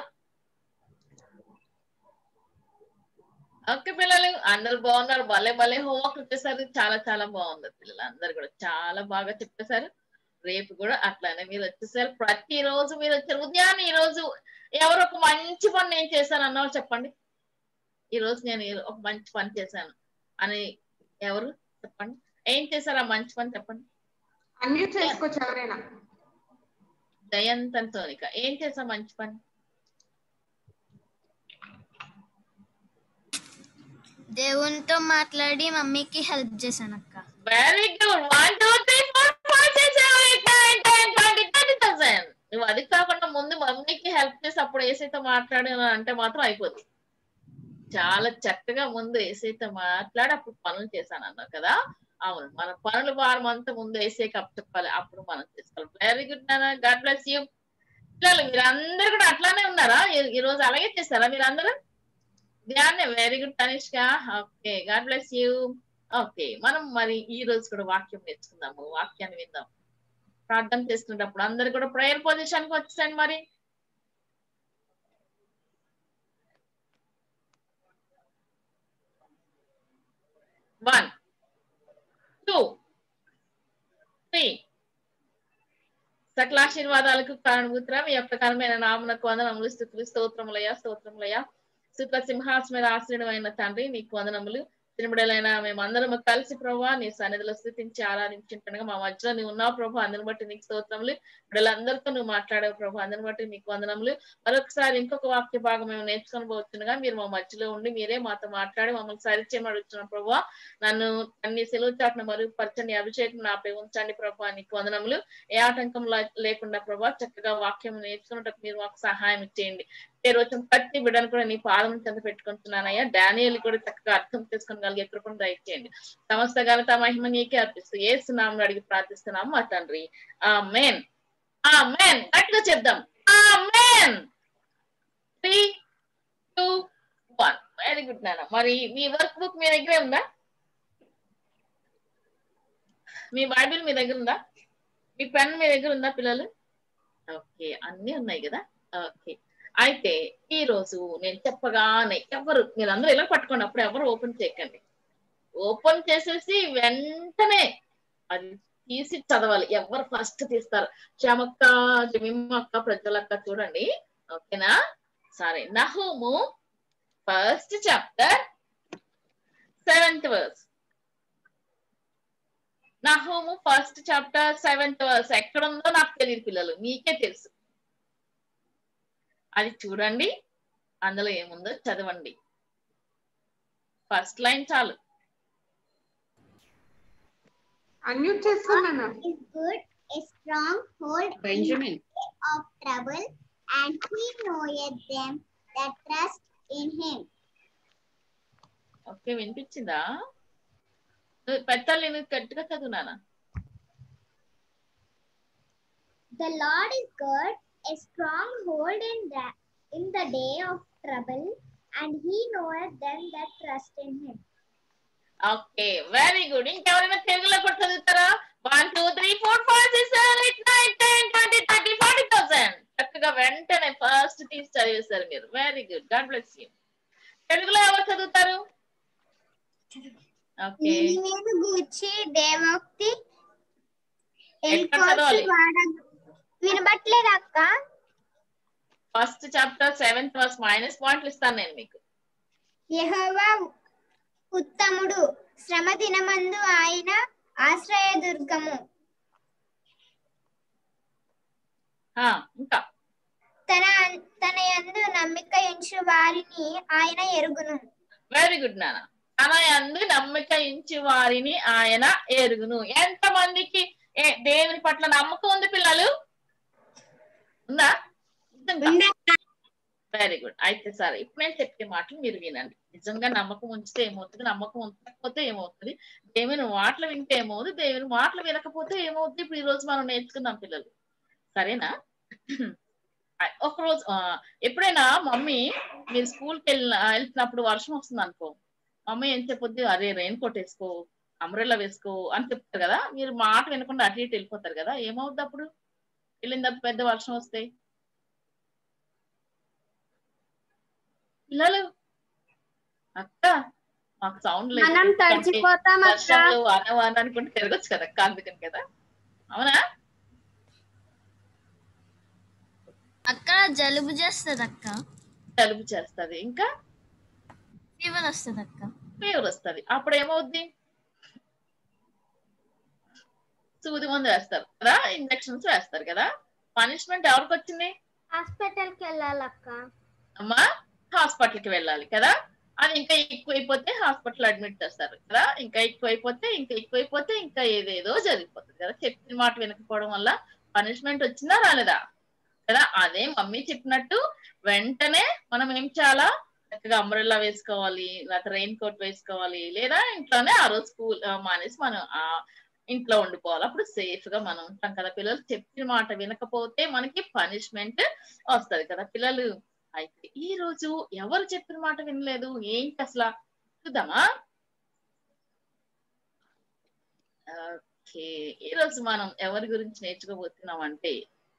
ఓకే పిల్లలు అందరు బాగున్నారు. భలే హోంవర్క్ వచ్చేసారు. చాలా బాగుంది. పిల్లలు అందరు కూడా చాలా బాగా చెప్పేశారు. రేపు కూడా అట్లానే మీరు వచ్చేసారు. ప్రతిరోజు మీరు వచ్చారు. ఉదయాన్నే ఈ రోజు ఎవరు ఒక మంచి పని నేను చేశాను అన్నవాళ్ళు చెప్పండి. ఈ రోజు నేను ఒక మంచి పని చేశాను అని ఎవరు చెప్పండి. ఏం చేశారు ఆ మంచి పని చెప్పండి. అన్ని చేసుకోవచ్చు ఎవరైనా. జయంత్ సోనిక ఏం చేసా మంచి పని? దేవునితో మాట్లాడి మమ్మీకి హెల్ప్ చేశాను అక్క. Very good. 1 2 3 4 5 6 7 8 9 10 20,000. నువ్వు అది కాకుండా ముందు మమ్మీకి హెల్ప్ చేసి అప్పుడు ఏసైతో మాట్లాడాను అంటే మాత్రం అయిపోద్ది. చాలా చక్కగా ముందు ఏసైతో మాట్లాడి అప్పుడు పనులు చేశాను అన్నావు కదా. అవును, మన పనుల వారం అంతా ముందు ఏసైకి అప్పచెప్పాలి, అప్పుడు మనం చేసుకోవాలి. వెరీ గుడ్ నాన్న, గాడ్ బ్లెస్ యూ. పిల్లలు మీరు అందరు కూడా అట్లానే ఉన్నారా? ఈ రోజు అలాగే చేస్తారా మీరు అందరూ? ధ్యానే. Very good Tanishka. Okay, God bless you. Okay, మనం మరి ఈ రోజు కూడా వాక్యం నేర్చుకుందాము, వాక్యాన్ని విందాం. ప్రార్థన చేసుకునేటప్పుడు అందరు కూడా ప్రేయర్ పొజిషన్ కి వచ్చేసండి. మరి వన్ 2 3 సకలాశీర్వాదాలకు కారణభూతురా మీ యొక్క కరమైన నామనకు వందనములు, స్తుతులు, స్తోత్రములయ్యా, స్తోత్రములయ్యా. స్తుత సింహాసనం మీద ఆశ్రయమైన తండ్రి నీకు వందనములు. తిరుమడలైన మేమందరం కలిసి ప్రభావ నీ సన్నిధిలో స్థుతించి ఆరాధించుంటుండగా మా మధ్యలో నువ్వు ఉన్నావు ప్రభావ, అందరిని బట్టి నీకు స్తోత్రములు. బిడ్డలందరితో నువ్వు మాట్లాడావు ప్రభావ, అందరిని బట్టి నీకు వందనములు. మరొకసారి ఇంకొక వాక్య భాగం మేము నేర్చుకొని పోతుండగా మీరు మా మధ్యలో ఉండి మీరే మాతో మాట్లాడి మమ్మల్ని సరిచేయమని అడుగుతున్నాం ప్రభావ. నన్ను అన్ని సెలవు చాటును మరుగుపరచండి, అభిషేకం నాపై ఉంచండి ప్రభావ, నీకు వందనములు. ఏ ఆటంకం లేకుండా ప్రభావ చక్కగా వాక్యం నేర్చుకున్నట్టు మీరు మాకు సహాయం చేయండి. ఏ రోజు ప్రతి బిడ్డను కూడా నీ పాదం చెంత పెట్టుకుంటున్నానయ్యా. డానియేలు కూడా చక్కగా అర్థం చేసుకోగలిగే కృపను దయచేయండి. సమస్త ఘనత మహిమ నీకే అర్పిస్తూ యేసు నామములో అడిగి ప్రార్థిస్తున్నాము మా తండ్రి. ఆమేన్, ఆమేన్. గట్టిగా చెప్దాం, ఆమేన్. 3 2 1. వెరీ గుడ్ నాన్న. మరి మీ వర్క్ బుక్ మీ దగ్గరే ఉందా? మీ బైబిల్ మీ దగ్గర ఉందా? మీ పెన్ మీ దగ్గర ఉందా పిల్లలు? ఓకే, అన్ని ఉన్నాయి కదా. ఓకే, అయితే ఈ రోజు నేను చెప్పగానే ఎవరు మీరందరూ ఇలా పట్టుకోండి, అప్పుడు ఎవరు ఓపెన్ చేయకండి. ఓపెన్ చేసేసి వెంటనే అది తీసి చదవాలి. ఎవరు ఫస్ట్ తీస్తారు? శ్యామక్క, జమీమక్క, ప్రజలక్క చూడండి. ఓకేనా? సరే, నహూము 1st చాప్టర్ 7th verse. నహూము 1st చాప్టర్ 7th verse ఎక్కడ ఉందో నాకు తెలియదు పిల్లలు, మీకే తెలుసు. అది చూడండి, అందులో ఏముందో చదవండి. ఫస్ట్ లైన్ చాలు. అన్మ్యూట్ చేసుకున్నాను. Is good, a strong hold Benjamin. in the day of trouble, and he knoweth them that trust in him. Okay, వినిపించిందా? పెద్దలు నేను గట్టిగా చదువునానా? The Lord is good, a strong hold in the day of trouble, and he knoweth them that trust in him. Okay, very good. ఇంకెవరైనా తెలుగులో కూడా చదువుతారా? 1 2 3 4 5 6 7 8 9 10 20 30 40,000. చక్కగా వెంటనే ఫస్ట్ తీసి చదివేశారు మీరు. Very good, God bless you. తెలుగులో ఎవరు చదువుతారు? ఓకే, నీవు గూర్చి దేవోక్తి ఎక్కడ చదవాలి? వినబట్లేదు అక్క. 1st chapter 7th verse minus పాయింట్లు ఇస్తాను నేను మీకు. యెహోవా ఉత్తముడు, శ్రమ దినమందు ఆయన ఆశ్రయదుర్గము. ఇంకా తన యందు నమ్మిక ఉంచు వారిని ఆయన ఎరుగును. వెరీ గుడ్ నాన్న. తన యందు నమ్మిక ఉంచు వారిని ఆయన ఎరుగును. ఎంత మందికి దేవుని పట్ల నమ్మకం ఉంది పిల్లలు? ఉందా? Very good. అయితే సరే, ఇప్పుడు నేను చెప్పే మాటలు మీరు వినండి. నిజంగా నమ్మకం ఉంచితే ఏమవుతుంది, నమ్మకం ఉంచకపోతే ఏమవుతుంది, దేవుని మాటలు వింటే ఏమవుతుంది, దేవుని మాటలు వినకపోతే ఏమవుతుంది, ఇప్పుడు ఈ రోజు మనం నేర్చుకుందాం పిల్లలు. సరేనా? ఒకరోజు ఎప్పుడైనా మమ్మీ మీరు స్కూల్కి వెళ్తున్నప్పుడు వర్షం వస్తుంది అనుకో, మమ్మీ ఏం చెప్పొద్ది, అరే రెయిన్ కోట్ వేసుకో, అంబ్రెల్లా వేసుకో అని చెప్తారు కదా. మీరు మాట వినకుండా అటు ఇటు వెళ్ళిపోతారు కదా. ఏమవుద్ది అప్పుడు? వెళ్ళిన పెద్ద వర్షం వస్తే పిల్లలు, అక్క మాకు సౌండ్ లేదు, మనం తడిచిపోతాం అక్క. అనుకుంటే తిరగచ్చు కదా అక్క, అందుకని కదా. అవునా అక్క? జలుబు చేస్తుంది అక్క. జలుబు చేస్తుంది, ఇంకా ఫీవర్ వస్తుంది అక్క. ఫీవర్ వస్తుంది. అప్పుడు ఏమవుద్ది? సూది మందు వేస్తారు కదా, ఇంజక్షన్స్ వేస్తారు కదా. పనిష్మెంట్ ఎవరికి వచ్చింది? హాస్పిటల్ కి వెళ్ళాలి అక్క. అమ్మా హాస్పిటల్ కి వెళ్ళాలి కదా. అది ఇంకా ఎక్కువైపోతే హాస్పిటల్ అడ్మిట్ చేస్తారు కదా, ఇంకా ఎక్కువైపోతే ఇంకా ఏదేదో జరిగిపోతుంది కదా. చెప్పిన మాట వినకపోవడం వల్ల పనిష్మెంట్ వచ్చిందా రాలేదా కదా. అదే మమ్మీ చెప్పినట్టు వెంటనే మనం ఏం చాలా చక్కగా అంబ్రెల్లా వేసుకోవాలి, లేకపోతే రెయిన్ కోట్ వేసుకోవాలి, లేదా ఇంట్లోనే ఆ రోజు స్కూల్ మానేసి మనం ఇంట్లో ఉండిపోవాలి. అప్పుడు సేఫ్ గా మనం ఉంటాం కదా. పిల్లలు చెప్పిన మాట వినకపోతే మనకి పనిష్మెంట్ వస్తుంది కదా. పిల్లలు అయితే ఈ రోజు ఎవరు చెప్పిన మాట వినలేదు ఏంటి అసలు చూద్దామా? ఓకే, ఈ రోజు మనం ఎవరి గురించి నేర్చుకోబోతున్నాం అంటే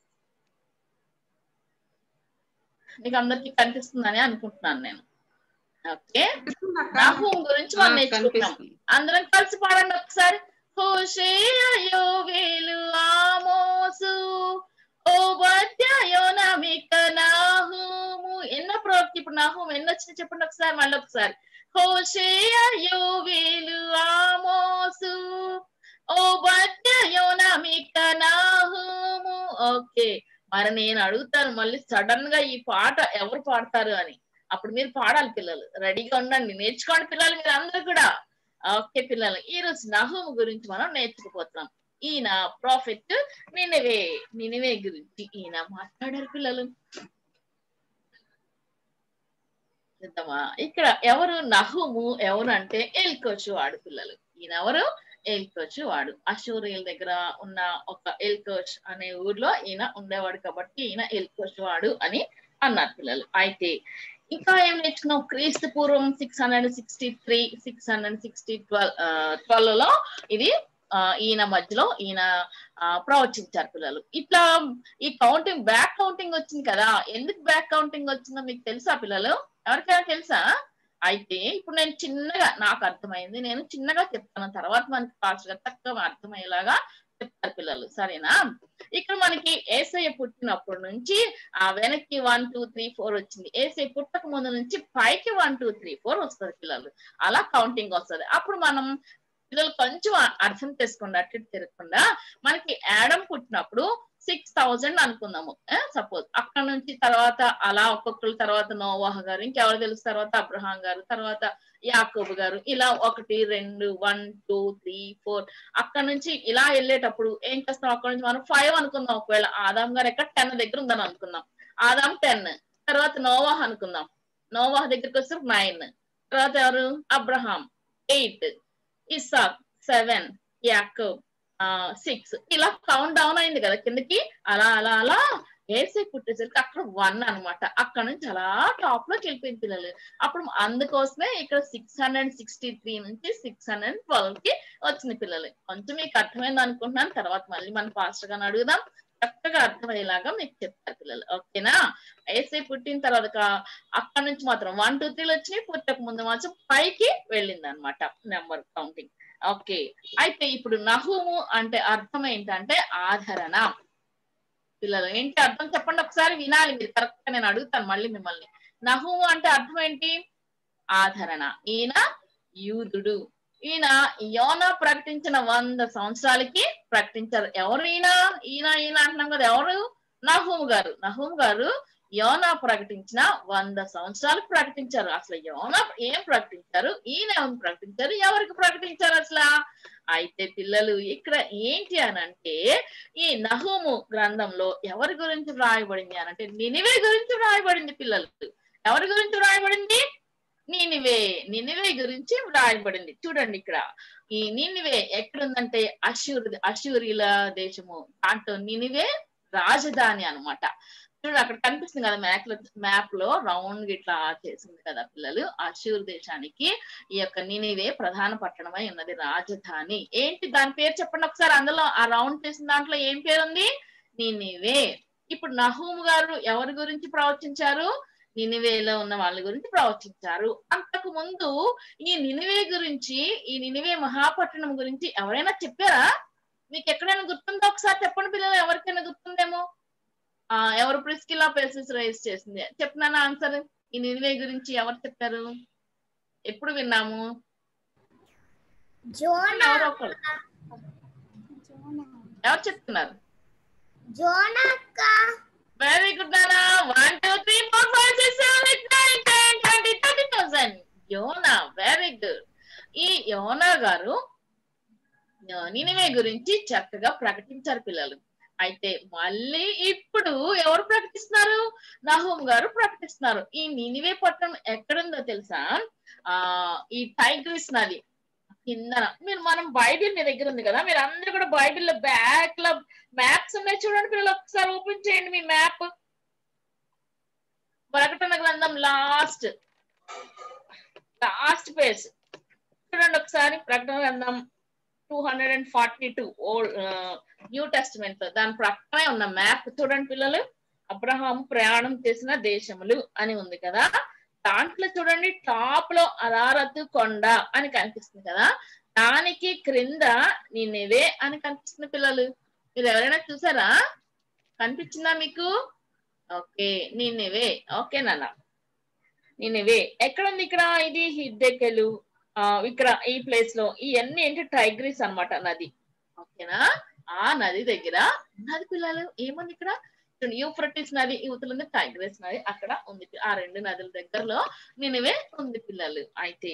మీకు అందరికి కనిపిస్తుందని అనుకుంటున్నాను నేను. ఓకే, నహూము గురించి మనం నేర్చుకుంటున్నాం. అందరం కలిసి పాడండి ఒకసారి. హోషేయ యోవేలు ఆమోసు ఓబద్యాయో నమిక నహూము. ఎన్నో ప్రవక్త ఇప్పుడు నహూము ఎన్ని వచ్చినాయి చెప్పండి ఒకసారి, మళ్ళీ ఒకసారి. హోషేయ యోవేలు ఆమోసు ఓబద్యాయో నమిక నహూము. ఓకే, మరి నేను అడుగుతాను మళ్ళీ సడన్ గా ఈ పాట ఎవరు పాడతారు అని. అప్పుడు మీరు పాడాలి పిల్లలు, రెడీగా ఉండండి, నేర్చుకోండి పిల్లలు మీరు అందరూ కూడా. ఓకే పిల్లలు, ఈ రోజు నహూము గురించి మనం నేర్చుకుపోతున్నాం. ఈయన ప్రాఫెట్ నినివే గురించి ఈయన మాట్లాడారు పిల్లలు. చూద్దామా ఇక్కడ ఎవరు నహూము ఎవరు అంటే ఎల్కోషు వాడు పిల్లలు. ఈయన ఎవరు? ఎల్కోషు వాడు. అషూరియల దగ్గర ఉన్న ఒక ఎల్కోష్ అనే ఊర్లో ఈయన ఉండేవాడు కాబట్టి ఈయన ఎల్కోషు వాడు అని అన్నారు పిల్లలు. అయితే ఇంకా ఏం నేర్చుకున్నాం? క్రీస్తు పూర్వం 663 లో ఇది ఈయన మధ్యలో ఈయన ప్రవచించారు పిల్లలు. ఇట్లా ఈ కౌంటింగ్ బ్యాక్ కౌంటింగ్ వచ్చింది కదా. ఎందుకు బ్యాక్ కౌంటింగ్ వచ్చిందో మీకు తెలుసా పిల్లలు? ఎవరికైనా తెలుసా? అయితే ఇప్పుడు నేను చిన్నగా, నాకు అర్థమైంది, నేను చిన్నగా చెప్తాను, తర్వాత మనకి ఫాస్ట్ గా తక్కువ అర్థమయ్యేలాగా చెప్తారు పిల్లలు, సరేనా? ఇక్కడ మనకి యేసయ్య పుట్టినప్పటి నుంచి వెనక్కి 1 2 3 4 వచ్చింది. యేసయ్య పుట్టక ముందు నుంచి పైకి 1 2 3 4 వస్తుంది పిల్లలు. అలా కౌంటింగ్ వస్తుంది. అప్పుడు మనం పిల్లలు కొంచెం అర్థం చేసుకోండి, అటు తిరగకుండా. మనకి యాడమ్ పుట్టినప్పుడు 6000 అనుకుందాము సపోజ్. అక్కడ నుంచి తర్వాత అలా ఒక్కొక్కరు, తర్వాత నోవాహ్ గారు, ఇంకెవరు తెలుసు, తర్వాత అబ్రహాం గారు, తర్వాత యాకోబు గారు, ఇలా 1 2 1 2 3 4 అక్కడ నుంచి ఇలా వెళ్ళేటప్పుడు ఏం చేస్తాం? అక్కడ నుంచి మనం 5 అనుకుందాం. ఒకవేళ ఆదాం గారు ఎక్కడ 10 దగ్గర ఉందని అనుకుందాం. ఆదాం 10, తర్వాత నోవాహ్ అనుకుందాం. నోవాహ్ దగ్గరికి వస్తే 9, తర్వాత ఎవరు? అబ్రహాం 8, ఇస్సాక్ 7, యాకోబ్ 6, ఇలా కౌంట్ డౌన్ అయింది కదా కిందకి. అలా అలా అలా యేసయ్య పుట్టేసరికి అక్కడ 1 అనమాట. అక్కడ నుంచి అలా టాప్ లోకి వెళ్ళిపోయింది పిల్లలు. అప్పుడు అందుకోసమే ఇక్కడ 663 నుంచి 612 కి వచ్చింది పిల్లలు. కొంచెం మీకు అర్థమైంది అనుకుంటున్నాను. తర్వాత మళ్ళీ మనం పాస్టర్ గారిని అడుగుదాం, చక్కగా అర్థమయ్యేలాగా మీకు చెప్తారు పిల్లలు. ఓకేనా? యేసయ్య పుట్టిన తర్వాత అక్కడ నుంచి మాత్రం 1 2 3 వచ్చినాయి. పుట్టక ముందు మాత్రం పైకి వెళ్ళింది అనమాట నెంబర్ కౌంటింగ్. ఓకే, అయితే ఇప్పుడు నహూము అంటే అర్థం ఏంటంటే ఆదరణ. పిల్లలు ఏంటి అర్థం చెప్పండి ఒకసారి, వినాలి మీరు కరెక్ట్ గా. నేను అడుగుతాను మళ్ళీ మిమ్మల్ని. నహూము అంటే అర్థం ఏంటి? ఆదరణ. ఈయన యూదుడు. ఈయన యోనా ప్రకటించిన 100 సంవత్సరాలకి ప్రకటించారు. ఎవరు ఈయన? ఈయన అంటున్నాం కదా, ఎవరు? నహూము గారు. నహూము గారు యోనా ప్రకటించిన 100 సంవత్సరాలకు ప్రకటించారు. అసలు యోనా ఏం ప్రకటించారు, ఈయన ఏం ప్రకటించారు, ఎవరికి ప్రకటించారు అసలు? అయితే పిల్లలు ఇక్కడ ఏంటి అని అంటే, ఈ నహూము గ్రంథంలో ఎవరి గురించి వ్రాయబడింది అని అంటే నినివే గురించి వ్రాయబడింది పిల్లలు. ఎవరి గురించి వ్రాయబడింది? నినివే గురించి వ్రాయబడింది. చూడండి ఇక్కడ ఈ నినివే ఎక్కడుందంటే అషూరిల దేశము. దాంట్లో నినివే రాజధాని అన్నమాట. చూడండి అక్కడ కనిపిస్తుంది కదా మ్యాప్ లో రౌండ్ ఇట్లా చేసింది కదా పిల్లలు. అషూర్ దేశానికి ఈ యొక్క నినివే ప్రధాన పట్టణమై ఉన్నది, రాజధాని. ఏంటి దాని పేరు చెప్పండి ఒకసారి. అందులో ఆ రౌండ్ చేసిన దాంట్లో ఏం పేరు ఉంది? నినివే. ఇప్పుడు నహూము గారు ఎవరి గురించి ప్రవచించారు? నినివేలో ఉన్న వాళ్ళ గురించి ప్రవచించారు. అంతకు ముందు ఈ నినివే గురించి, ఈ నినివే మహాపట్టణం గురించి ఎవరైనా చెప్పారా? మీకు ఎక్కడైనా గుర్తుందో ఒకసారి చెప్పండి పిల్లలు. ఎవరికైనా గుర్తుందేమో. ఎవరు? ప్రిస్కిల్లా పెర్సిస్ రైజ్ చేసింది. చెప్పినానా ఆన్సర్? ఈ నినివే గురించి ఎవరు చెప్పారు? ఎప్పుడు విన్నాము? ఎవరు ఒకరు ఎవరు చెప్తున్నారు? వెరీ గుడ్ నానా. 1 2 3 4 5 6 7 8 9 10 20 30,000 యోనా గారు నినివే గురించి చక్కగా ప్రకటించారు పిల్లలు. అయితే మళ్ళీ ఇప్పుడు ఎవరు ప్రకటిస్తున్నారు? నహూం గారు ప్రకటిస్తున్నారు. ఈ నినివే పట్టణం ఎక్కడుందో తెలుసా? ఈ టైగ్రిస్ నది కిందన. మనం బైబిల్ మీ దగ్గర ఉంది కదా, మీరు అందరూ కూడా బైబిల్లో బ్యాక్ లో మ్యాప్స్ ఉన్నాయి చూడండి పిల్లలు. ఒకసారి ఓపెన్ చేయండి మీ మ్యాప్. ప్రకటన గ్రంథం లాస్ట్ పేజ్ చూడండి ఒకసారి. ప్రకటన గ్రంథం 242 ఓల్డ్ న్యూ టెస్టిమెంట్, దాని ప్రక్కనే ఉన్న మ్యాప్ చూడండి పిల్లలు. అబ్రహాము ప్రయాణం చేసిన దేశములు అని ఉంది కదా, దాంట్లో చూడండి టాప్ లో అరారతు కొండ అని కనిపిస్తుంది కదా, దానికి క్రింద నినివే అని కనిపిస్తుంది పిల్లలు. మీరు ఎవరైనా చూసారా? కనిపించిందా మీకు? ఓకే, నినివే. ఓకే నాన్న, నినివే ఎక్కడ ఉంది? ఇక్కడ ఇది హిద్దెకెలు. ఇక్కడ ఈ ప్లేస్ లో ఇవన్నీ ఏంటి? టైగ్రిస్ అన్నమాట నది. ఓకేనా? ఆ నది దగ్గర ఉన్నది పిల్లలు. ఏముంది ఇక్కడ? యూఫ్రటిస్ నది యువతలు ఉంది, టైగ్రిస్ నది అక్కడ ఉంది. ఆ రెండు నదుల దగ్గరలో నినివే ఉంది పిల్లలు. అయితే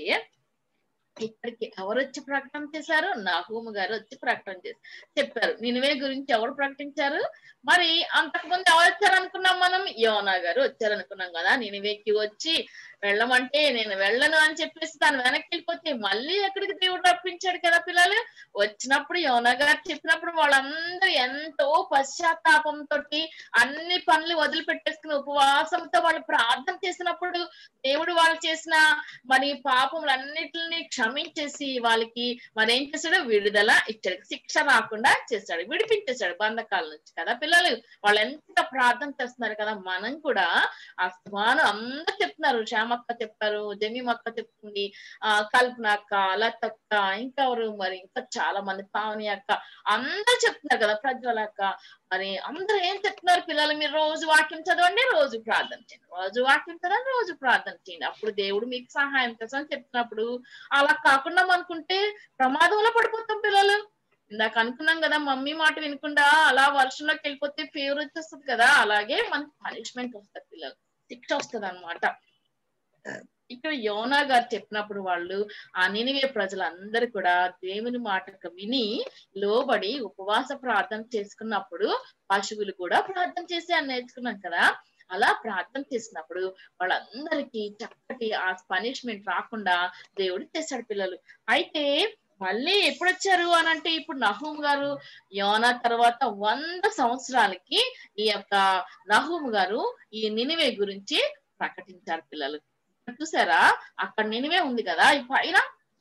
ఇక్కడికి ఎవరు వచ్చి ప్రకటన చేశారు? నహూము గారు వచ్చి ప్రకటన చెప్పారు. నినివే గురించి ఎవరు ప్రకటించారు? మరి అంతకుముందు ఎవరు వచ్చారు అనుకున్నాం మనం? యోనా గారు వచ్చారు అనుకున్నాం కదా. నినివేకి వచ్చి వెళ్ళమంటే నేను వెళ్ళను అని చెప్పేసి తను వెనక్కి వెళ్ళిపోతే మళ్ళీ ఎక్కడికి దేవుడు రప్పించాడు కదా పిల్లలు. వచ్చినప్పుడు యోనా గారు చెప్పినప్పుడు వాళ్ళందరూ ఎంతో పశ్చాత్తాపంతో అన్ని పనులు వదిలిపెట్టేసుకుని ఉపవాసంతో వాళ్ళు ప్రార్థన చేసినప్పుడు దేవుడు వాళ్ళు చేసిన మరి పాపములన్నిటిని క్షమించేసి వాళ్ళకి మరి ఏం చేశాడు? విడుదల ఇచ్చాడు. శిక్ష రాకుండా చేశాడు, విడిపించేశాడు బంధకాల నుంచి కదా పిల్లలు. వాళ్ళు ఎంత ప్రార్థన చేస్తున్నారు కదా. మనం కూడా అస్తమానం అందరూ చెప్తున్నారు. శ్యామక్క చెప్పారు, జమీమక్క చెప్తుంది, కల్పన అక్క, లతక్క, ఇంకెవరు మరి ఇంకా చాలా మంది, పావని అక్క, అందరూ చెప్తున్నారు కదా, ప్రజ్వల అక్క. మరి అందరూ ఏం చెప్తున్నారు పిల్లలు? మీరు రోజు వాక్యం చదవండి, రోజు ప్రార్థన చేయండి, రోజు వాక్యం చదవండి, రోజు ప్రార్థన చేయండి, అప్పుడు దేవుడు మీకు సహాయం చేస్తామని చెప్తున్నప్పుడు అలా కాకుండా అనుకుంటే ప్రమాదంలో పడిపోతాం పిల్లలు. ఇందాక అనుకున్నాం కదా, మమ్మీ మాట వినకుండా అలా వర్షంలోకి వెళ్ళిపోతే ఫీవర్ వచ్చేస్తుంది కదా, అలాగే మనకి పనిష్మెంట్ వస్తుంది పిల్లలు, శిక్ష వస్తుంది అన్నమాట. ఇక్కడ యోనా గారు చెప్పినప్పుడు వాళ్ళు ఆ నినివే ప్రజలందరూ కూడా దేవుని మాటకు విని లోబడి ఉపవాస ప్రార్థన చేసుకున్నప్పుడు పశువులు కూడా ప్రార్థన చేసి అని నేర్చుకున్నాం కదా. అలా ప్రార్థన చేసినప్పుడు వాళ్ళందరికీ చక్కటి ఆ పనిష్మెంట్ రాకుండా దేవుడు చేశాడు పిల్లలు. అయితే మళ్ళీ ఎప్పుడు వచ్చారు అని అంటే ఇప్పుడు నహూము గారు యోనా తర్వాత 100 సంవత్సరాలకి ఈ యొక్క నహూము గారు ఈ నినివే గురించి ప్రకటించారు పిల్లలు. చూసారా అక్కడ నినివే ఉంది కదా ఈ పైన.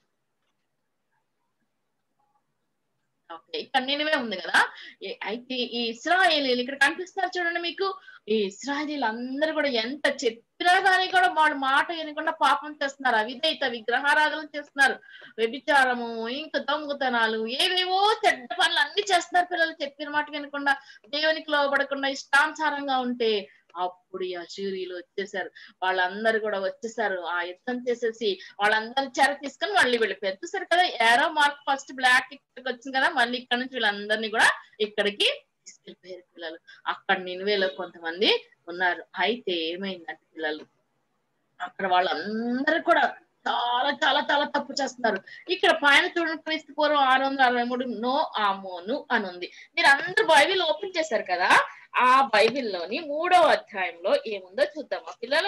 ఓకే, ఇక్కడ నినివే ఉంది కదా. అయితే ఈ ఇశ్రాయేలీలు ఇక్కడ కనిపిస్తారు చూడండి మీకు. ఈ ఇశ్రాయేలీలు అందరూ కూడా ఎంత చెప్పినా కానీ కూడా వాళ్ళు మాట వినకుండా పాపం చేస్తున్నారు, అవిధేయత, విగ్రహారాధన చేస్తున్నారు, వ్యభిచారము, ఇంకా దొంగతనాలు, ఏవేవో చెడ్డ పనులు అన్ని చేస్తున్నారు పిల్లలు. చెప్పిన మాట వినకుండా, దేవునికి లోబడకుండా ఇష్టానుసారంగా ఉంటే అప్పుడు అశూరీయులు వచ్చేసారు. వాళ్ళందరూ కూడా వచ్చేసారు, ఆ యుద్ధం చేసేసి వాళ్ళందరూ చెర తీసుకొని మళ్ళీ వెళ్ళిపోయారు. చూసారు కదా, ఏరో మార్క్ ఫస్ట్ బ్లాక్ ఇక్కడికి వచ్చింది కదా, మళ్ళీ ఇక్కడ నుంచి వీళ్ళందరినీ కూడా ఇక్కడికి తీసుకెళ్ళిపోయారు పిల్లలు. అక్కడ నినివేలో కొంతమంది ఉన్నారు. అయితే ఏమైందంటే పిల్లలు అక్కడ వాళ్ళందరూ కూడా చాలా చాలా చాలా తప్పు చేస్తున్నారు. ఇక్కడ పైన చూడండి, క్రీస్తు పూర్వం 663 నో ఆమోను అని ఉంది. మీరు అందరూ బైబిల్ ఓపెన్ చేశారు కదా, ఆ బైబిల్లోని 3వ అధ్యాయంలో ఏముందో చూద్దామా పిల్లలు.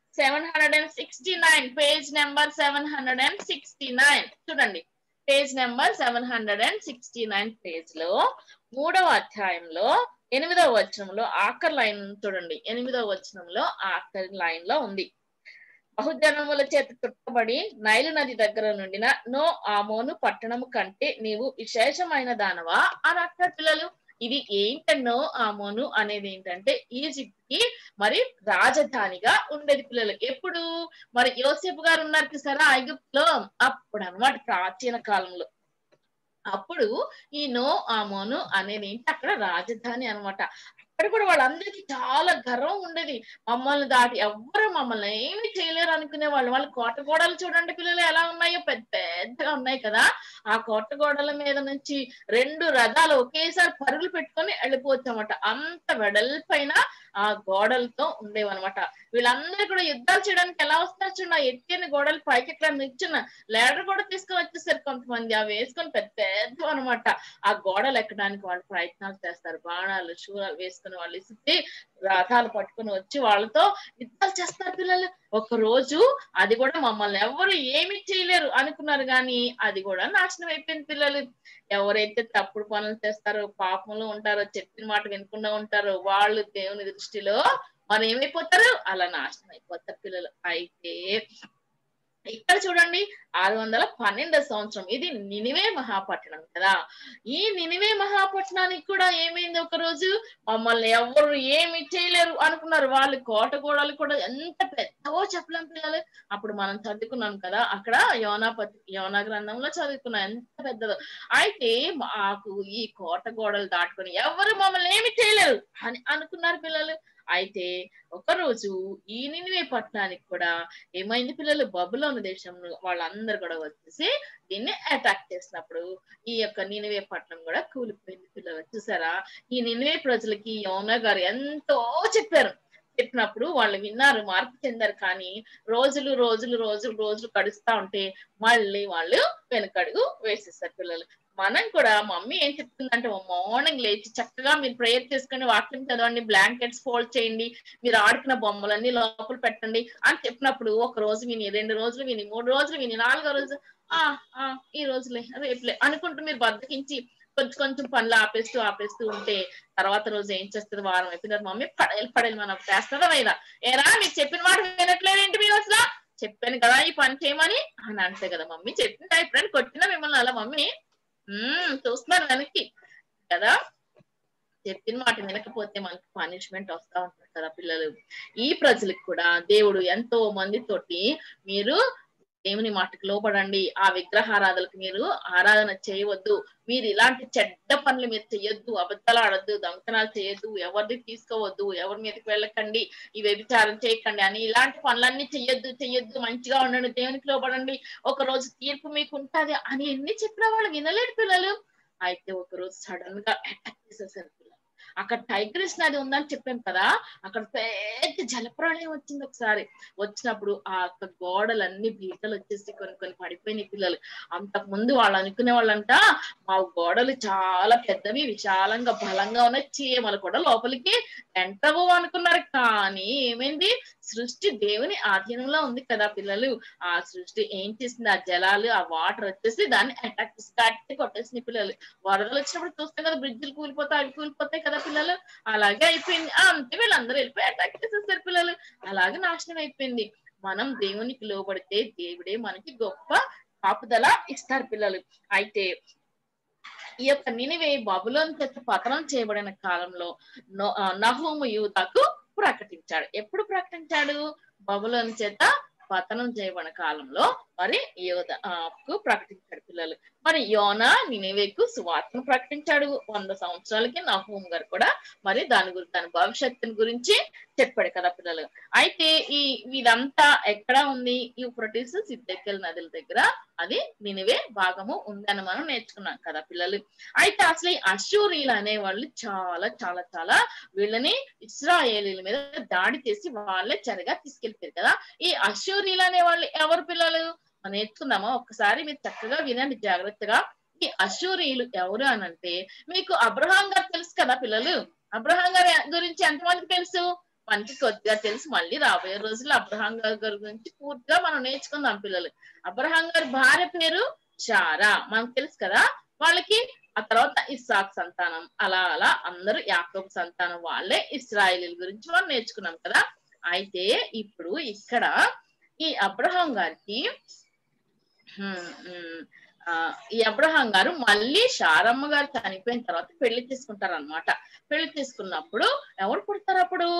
769 పేజ్ నెంబర్ 769 చూడండి. పేజ్ నెంబర్ 769 పేజ్ లో 3వ అధ్యాయంలో 8వ వచనంలో ఆఖరి లైన్ చూడండి. 8వ వచనంలో ఆఖరి లైన్ లో ఉంది, బహుజనముల చేత చుట్టబడి నైలు నది దగ్గర నుండిన నో ఆమోను పట్టణము కంటే నీవు విశేషమైన దానవా అని అంటారు పిల్లలు. ఇది ఏంటనో ఆమోను అనేది ఏంటంటే ఈజిప్ట్ కి మరి రాజధానిగా ఉండేది పిల్లలు. ఎప్పుడు మరి యోసేపు గారు ఉన్నారు చూసారా ఐగుప్తులో, అప్పుడు అన్నమాట ప్రాచీన కాలంలో. అప్పుడు ఈ నో ఆమోను అనేది ఏంటి అక్కడ రాజధాని అన్నమాట. అక్కడ కూడా వాళ్ళందరికీ చాలా గర్వం ఉండేది. మమ్మల్ని దాటి ఎవ్వరు మమ్మల్ని ఏమి చేయలేరు అనుకునే వాళ్ళు. వాళ్ళ కోటగోడలు చూడండి పిల్లలు ఎలా ఉన్నాయో, పెద్ద పెద్దగా ఉన్నాయి కదా. ఆ కోటగోడల మీద నుంచి 2 రథాలు ఒకేసారి పరుగులు పెట్టుకొని వెళ్ళిపోవచ్చు అన్నమాట. అంత వెడల్పైన ఆ గోడలతో ఉండేవన్నమాట. వీళ్ళందరూ కూడా యుద్ధాలు చేయడానికి ఎలా వస్తారు చూడ, ఎత్తైన గోడలు పైకి ఎక్కడ నిల్చున్న లేడర్ కూడా తీసుకొని వచ్చేసారు కొంతమంది. అవి వేసుకొని పెద్ద పెద్ద అనమాట. ఆ గోడలు ఎక్కడానికి వాళ్ళు ప్రయత్నాలు చేస్తారు. బాణాలు శూరాలు వేసుకుని వాళ్ళు ఇస్తే రథాలు పట్టుకుని వచ్చి వాళ్ళతో యుద్ధాలు చేస్తారు పిల్లలు. ఒక రోజు అది కూడా మమ్మల్ని ఎవరు ఏమి చేయలేరు అనుకున్నారు, కానీ అది కూడా నాశనం అయిపోయింది పిల్లలు. ఎవరైతే తప్పుడు పనులు చేస్తారో, పాపంలో ఉంటారో, చెప్పిన మాట వినకుండా ఉంటారో, వాళ్ళు దేవుని దృష్టిలో మనం ఏమైపోతారు, అలా నాశనం అయిపోతారు పిల్లలు. అయితే ఇక్కడ చూడండి 612 సంవత్సరం, ఇది నినివే మహాపట్టణం కదా. ఈ నినివే మహాపట్టణానికి కూడా ఏమైంది, ఒక రోజు మమ్మల్ని ఎవరు ఏమి చేయలేరు అనుకున్నారు. వాళ్ళు కోట గోడలు కూడా ఎంత పెద్దవో చెప్పలేం పిల్లలు. అప్పుడు మనం చదువుకున్నాం కదా, అక్కడ యోనా గ్రంథంలో చదువుకున్నాం ఎంత పెద్దదో. అయితే మాకు ఈ కోట గోడలు దాటుకొని ఎవరు మమ్మల్ని ఏమి చేయలేరు అని అనుకున్నారు పిల్లలు. అయితే ఒక రోజు ఈ నినివే పట్టణానికి కూడా ఏమైంది పిల్లలు, బబులోను దేశంలో వాళ్ళందరూ కూడా వచ్చేసి దీన్ని అటాక్ చేసినప్పుడు ఈ యొక్క నినివే పట్టణం కూడా కూలిపోయింది పిల్లలు. చూసారా, ఈ నినివే ప్రజలకి యోనా గారు ఎంతో చెప్పినప్పుడు వాళ్ళు విన్నారు, మార్పు చెందారు. కానీ రోజులు రోజులు రోజులు రోజులు గడుస్తా ఉంటే మళ్ళీ వాళ్ళు వెనకడుగు వేసేస్తారు పిల్లలు. మనం కూడా మమ్మీ ఏం చెప్తుందంటే, మార్నింగ్ లేచి చక్కగా మీరు ప్రేయర్ చేసుకుని వాక్యం చదవండి, బ్లాంకెట్స్ ఫోల్డ్ చేయండి, మీరు ఆడుకున్న బొమ్మలన్నీ లోపల పెట్టండి అని చెప్పినప్పుడు ఒక రోజు విని, 2 రోజులు విని, 3 రోజులు విని, 4వ రోజు ఈ రోజులే రేపులే అనుకుంటూ మీరు బద్దకించి కొంచెం కొంచెం పనులు ఆపేస్తూ ఉంటే తర్వాత రోజు ఏం చేస్తుంది, వారం అయిపోయినారు, మమ్మీ పడేలు మనం చేస్తారా లేదా, ఏరా మీకు చెప్పిన మాట వినట్లేదేంటి మీరు అసలు, చెప్పాను కదా ఈ పని చేయమని అని అంటే కదా మమ్మీ చెప్పిందా, ఎప్పుడైనా కొట్టినా మిమ్మల్ని అలా మమ్మీ చూస్తున్నారు వెనక్కి కదా. చెప్పిన మాట వినకపోతే మనకి పనిష్మెంట్ వస్తా ఉంటుంది కదా పిల్లలు. ఈ ప్రజలకు కూడా దేవుడు ఎంతో మందితోటి మీరు దేవుని మాటకు లోపడండి, ఆ విగ్రహారాధనలకు మీరు ఆరాధన చేయవద్దు, మీరు ఇలాంటి చెడ్డ పనులు మీరు చేయొద్దు, అబద్ధాలు ఆడొద్దు, దొంగతనాలు చేయొద్దు, ఎవరిని తీసుకోవద్దు, ఎవరి మీదకి వెళ్ళకండి, ఈ వ్యభిచారం చేయకండి అని ఇలాంటి పనులన్నీ చెయ్యొద్దు, మంచిగా ఉండండి, దేవునికి లోపడండి, ఒక రోజు తీర్పు మీకు ఉంటది అని ఎన్ని చెప్పిన వాళ్ళు వినలేడు పిల్లలు. అయితే ఒక రోజు సడన్ గా అటాక్ చేసేసారు పిల్లలు. అక్కడ టైగ్రిస్ నది ఉందని చెప్పాను కదా, అక్కడ పెద్ద జలప్రళయం వచ్చింది. ఒకసారి వచ్చినప్పుడు ఆ గోడలన్నీ బీటలు వచ్చేసి కొన్ని పడిపోయినాయి పిల్లలు. అంతకు ముందు వాళ్ళు అనుకునే వాళ్ళంట, మా గోడలు చాలా పెద్దవి, విశాలంగా బలంగా ఉన్నాయి, చీమలు కూడా లోపలికి ఎంటవు అనుకున్నారు. కానీ ఏమైంది, సృష్టి దేవుని ఆధీనంలో ఉంది కదా పిల్లలు. ఆ సృష్టి ఏం చేసింది, ఆ జలాలు ఆ వాటర్ వచ్చేసి దాన్ని అటాక్ చేసి కొట్టేసింది పిల్లలు. వరదలు వచ్చినప్పుడు చూస్తాం కదా, బ్రిడ్జిలు కూలిపోతాయి, అవి కూలిపోతాయి కదా పిల్లలు. అలాగే అయిపోయింది. అంతే, వీళ్ళందరూ వెళ్ళిపోయి అటాక్ చేసేసారు పిల్లలు. అలాగే నాశనం అయిపోయింది. మనం దేవునికి లోబడితే దేవుడే మనకి గొప్ప కాపుదల ఇస్తారు పిల్లలు. అయితే ఈ యొక్క నినివే బబులోను చేత పతనం చేయబడిన కాలంలో నహూము యూదాకు ప్రకటించాడు. ఎప్పుడు ప్రకటించాడు, బబులోను చేత పతనం చేయబడిన కాలంలో మరి యోధాకు ప్రకటించాడు పిల్లలు. మరి యోనా నినివేకు సువార్తను ప్రకటించాడు. 100 సంవత్సరాలకి నహూము గారు కూడా మరి దాని భవిష్యత్తుని గురించి చెప్పాడు కదా పిల్లలు. అయితే ఇదంతా ఎక్కడ ఉంది, యూఫ్రటీస్ సిద్దెకెల్ నదుల దగ్గర అది నినివే భాగము ఉందని మనం నేర్చుకున్నాం కదా పిల్లలు. అయితే అసలు ఈ అష్షూరీలు అనేవాళ్ళు చాలా చాలా చాలా వీళ్ళని ఇశ్రాయేలీల మీద దాడి చేసి వాళ్ళే చెరగా తీసుకెళ్తారు కదా. ఈ అష్షూరీలు అనేవాళ్ళు ఎవరు పిల్లలు నేర్చుకుందామా ఒక్కసారి, మీరు చక్కగా వినండి జాగ్రత్తగా. ఈ అష్షూరీలు ఎవరు అనంటే, మీకు అబ్రహాం గారు తెలుసు కదా పిల్లలు. అబ్రహాం గారి గురించి ఎంతమందికి తెలుసు, మనకి కొద్దిగా తెలుసు. మళ్ళీ రాబోయే రోజుల్లో అబ్రహాం గారి గురించి పూర్తిగా మనం నేర్చుకుందాం పిల్లలు. అబ్రహాం గారి భార్య పేరు శారా, మనకు తెలుసు కదా. వాళ్ళకి ఆ తర్వాత ఇస్సాకు సంతానం, అలా అలా అందరూ యాకోబు సంతానం, వాళ్ళే ఇశ్రాయేలీల గురించి మనం నేర్చుకున్నాం కదా. అయితే ఇప్పుడు ఇక్కడ ఈ అబ్రహాం గారికి ఈ అబ్రహాం గారు మళ్ళీ శారమ్మ గారు చనిపోయిన తర్వాత పెళ్లి చేసుకుంటారు అనమాట. పెళ్లి చేసుకున్నప్పుడు ఎవరు పుడతారు, అప్పుడు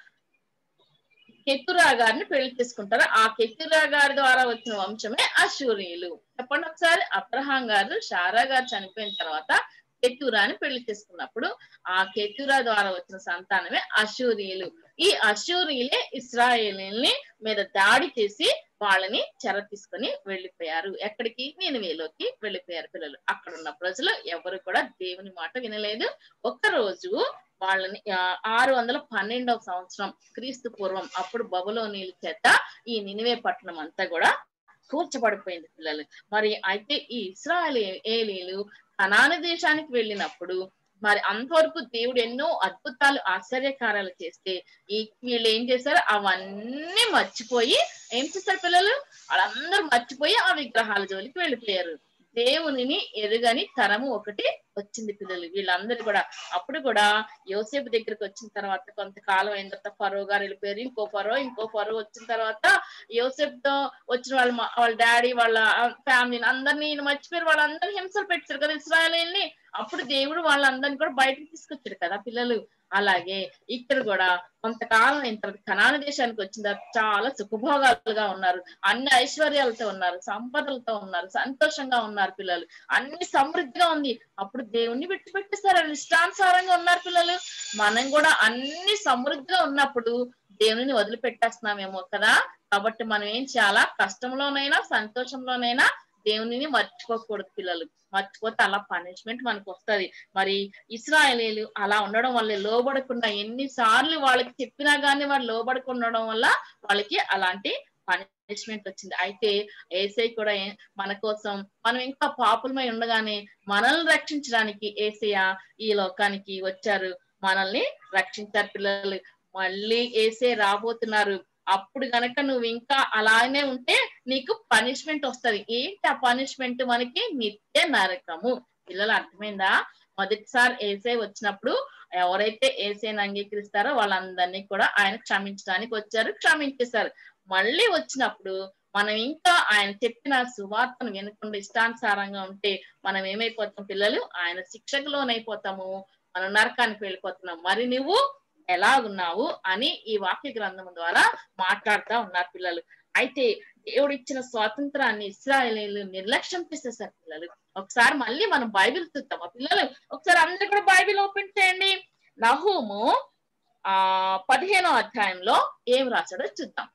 కెతురా గారిని పెళ్లి చేసుకుంటారు. ఆ కెతురా గారి ద్వారా వచ్చిన వంశమే అష్షూరీయులు. చెప్పండి ఒకసారి, అబ్రహాం గారు శారా గారు చనిపోయిన తర్వాత కెతురాని పెళ్లి చేసుకున్నప్పుడు ఆ కెతురా ద్వారా వచ్చిన సంతానమే అష్షూరీయులు. ఈ అష్షూరీయులే ఇశ్రాయేలీల్ని మీద దాడి చేసి వాళ్ళని చెర తీసుకుని వెళ్ళిపోయారు. ఎక్కడికి, నినివేలోకి వెళ్ళిపోయారు పిల్లలు. అక్కడ ఉన్న ప్రజలు ఎవరు కూడా దేవుని మాట వినలేదు. ఒక్కరోజు వాళ్ళని 612వ సంవత్సరం క్రీస్తు పూర్వం అప్పుడు బబులోనీయుల చేత ఈ నినివే పట్టణం అంతా కూడా కూర్చబడిపోయింది పిల్లలు. మరి అయితే ఈ ఇశ్రాయేలీయులు కనాను దేశానికి వెళ్ళినప్పుడు మరి అంతవరకు దేవుడు ఎన్నో అద్భుతాలు ఆశ్చర్యకార్యాలు చేస్తే వీళ్ళు ఏం చేశారు, అవన్నీ మర్చిపోయి ఏం చేస్తారు పిల్లలు, వాళ్ళందరూ మర్చిపోయి ఆ విగ్రహాల జోలికి వెళ్ళిపోయారు. దేవునిని ఎరుగని తరము ఒకటి వచ్చింది పిల్లలు వీళ్ళందరూ కూడా. అప్పుడు కూడా యోసేపు దగ్గరికి వచ్చిన తర్వాత కొంతకాలం అయిన తర్వాత ఫరో గారు వెళ్ళిపోయారు. ఇంకో ఫరో వచ్చిన తర్వాత యోసేపుతో వచ్చిన వాళ్ళ డాడీ వాళ్ళ ఫ్యామిలీని అందరినీ మర్చిపోయారు. వాళ్ళందరినీ హింసలు పెట్టారు కదా ఇశ్రాయేలీయుల్ని. అప్పుడు దేవుడు వాళ్ళందరినీ కూడా బయటకు తీసుకొచ్చాడు కదా పిల్లలు. అలాగే ఇక్కడ కూడా కొంతకాలం అయిన తర్వాత కనాను దేశానికి వచ్చిన తర్వాత చాలా సుఖభోగాలుగా ఉన్నారు, అన్ని ఐశ్వర్యాలతో ఉన్నారు, సంపదలతో ఉన్నారు, సంతోషంగా ఉన్నారు పిల్లలు, అన్ని సమృద్ధిగా ఉంది. అప్పుడు దేవుణ్ణి విడిచిపెట్టేస్తారు, ఇష్టానుసారంగా ఉన్నారు పిల్లలు. మనం కూడా అన్ని సమృద్ధిగా ఉన్నప్పుడు దేవుని వదిలిపెట్టేస్తున్నామేమో కదా. కాబట్టి మనం ఏం చాలా కష్టంలోనైనా సంతోషంలోనైనా దేవునిని మర్చిపోకూడదు పిల్లలు. మర్చిపోతే అలా పనిష్మెంట్ మనకు వస్తుంది. మరి ఇశ్రాయేలీయులు అలా ఉండడం వల్ల లోబడకుండా ఎన్నిసార్లు వాళ్ళకి చెప్పినా గానీ వాళ్ళు లోబడకుండా ఉండడం వల్ల వాళ్ళకి అలాంటి పనిష్మెంట్ వచ్చింది. అయితే యేసయ్య కూడా మన కోసం మనం ఇంకా పాపులమై ఉండగానే మనల్ని రక్షించడానికి యేసయ్య ఈ లోకానికి వచ్చారు, మనల్ని రక్షించారు పిల్లలు. మళ్ళీ యేసయ్య రాబోతున్నారు. అప్పుడు గనక నువ్వు ఇంకా అలానే ఉంటే నీకు పనిష్మెంట్ వస్తది. ఏంటి ఆ పనిష్మెంట్? మనకి నిత్య నరకము. పిల్లలు అర్థమైందా? మొదటిసారి యేసయ్య వచ్చినప్పుడు ఎవరైతే యేసయ్యని అంగీకరిస్తారో వాళ్ళందరినీ కూడా ఆయన క్షమించడానికి వచ్చారు, క్షమించేశారు. మళ్ళీ వచ్చినప్పుడు మనం ఇంకా ఆయన చెప్పిన సువార్తను వినకుండా ఇష్టానుసారంగా ఉంటే మనం ఏమైపోతాం పిల్లలు? ఆయన శిక్షకు లోనైపోతాము, మనం నరకానికి వెళ్ళిపోతున్నాం. మరి నువ్వు ఎలా ఉన్నావు అని ఈ వాక్య గ్రంథం ద్వారా మాట్లాడుతూ ఉన్నారు పిల్లలు. అయితే దేవుడు ఇచ్చిన స్వాతంత్రాన్ని ఇశ్రాయేలీయులు నిర్లక్ష్యం చేసేసారు పిల్లలు. ఒకసారి మళ్ళీ మనం బైబిల్ చూద్దామా పిల్లలు? ఒకసారి అందరూ కూడా బైబిల్ ఓపెన్ చేయండి. నహూము 15వ అధ్యాయంలో ఏం రాశాడో చూద్దాం.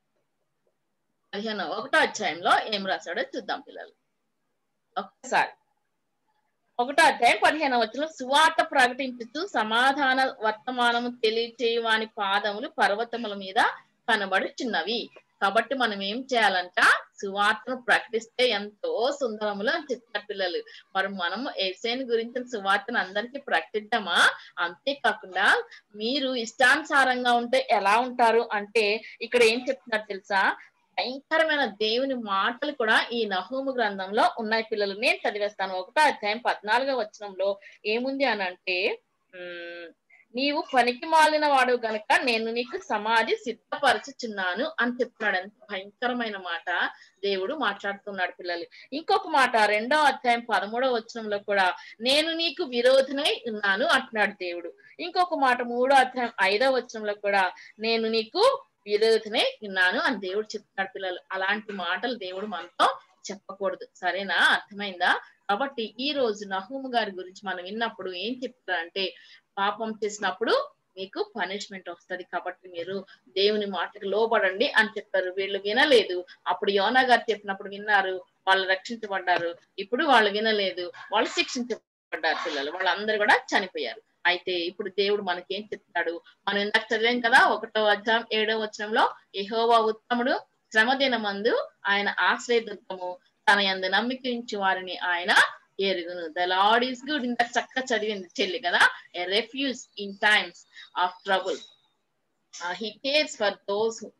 1వ అధ్యాయంలో ఏం రాశాడో చూద్దాం పిల్లలు. ఒక్కసారి 1వ అధ్యాయం 15వ వచనం, సువార్త ప్రకటించుతూ సమాధాన వర్తమానము తెలియచేయు వాని పాదములు పర్వతముల మీద కనబడుచున్నవి. కాబట్టి మనం ఏం చేయాలంట? సువార్తను ప్రకటిస్తే ఎంతో సుందరములు అని చెప్తారు పిల్లలు. మరి మనం యేసయ్యని గురించిన సువార్తను అందరికీ ప్రకటిద్దామా? అంతేకాకుండా మీరు ఇష్టానుసారంగా ఉంటే ఎలా ఉంటారు అంటే ఇక్కడ ఏం చెప్తున్నారు తెలుసా? భయంకరమైన దేవుని మాటలు కూడా ఈ నహూము గ్రంథంలో ఉన్నాయి పిల్లలు. నేను చదివేస్తాను. 1వ అధ్యాయం 14వ వచనంలో ఏముంది అని అంటే, నీవు పనికి మాలిన వాడు గనక నేను నీకు సమాధి సిద్ధపరచుచున్నాను అని చెప్తున్నాడు. ఎంత భయంకరమైన మాట దేవుడు మాట్లాడుతున్నాడు పిల్లలు. ఇంకొక మాట 2వ అధ్యాయం 13వ వచనంలో కూడా నేను నీకు విరోధినై ఉన్నాను అంటున్నాడు దేవుడు. ఇంకొక మాట 3వ అధ్యాయం 5వ వచనంలో కూడా నేను నీకు విరోధినే ఉన్నాను అని దేవుడు చెప్తున్నాడు పిల్లలు. అలాంటి మాటలు దేవుడు మనతో చెప్పకూడదు, సరేనా? అర్థమైందా? కాబట్టి ఈ రోజు నహూము గారి గురించి మనం విన్నప్పుడు ఏం చెప్తారంటే, పాపం చేసినప్పుడు మీకు పనిష్మెంట్ వస్తుంది, కాబట్టి మీరు దేవుని మాటకు లోబడండి అని చెప్పారు. వీళ్ళు వినలేదు. అప్పుడు యోనా గారు చెప్పినప్పుడు విన్నారు, వాళ్ళు రక్షించబడ్డారు. ఇప్పుడు వాళ్ళు వినలేదు, వాళ్ళు శిక్షించబడ్డారు పిల్లలు. వాళ్ళందరూ కూడా చనిపోయారు. అయితే ఇప్పుడు దేవుడు మనకేం చెప్తాడు? మనం ఇందాక చదివాం కదా 1వ అధ్యాయం 7వ వచనంలో, యెహోవా ఉత్తముడు, శ్రమ దినమందు ఆయన ఆశ్రయదుర్గము, తన యందు నమ్మిక ఉంచు వారిని ఆయన ఎరుగును. The Lord is good. ఇంత చక్కగా చదివింది చెల్లి కదా. A refuge in times of trouble. He cares for those who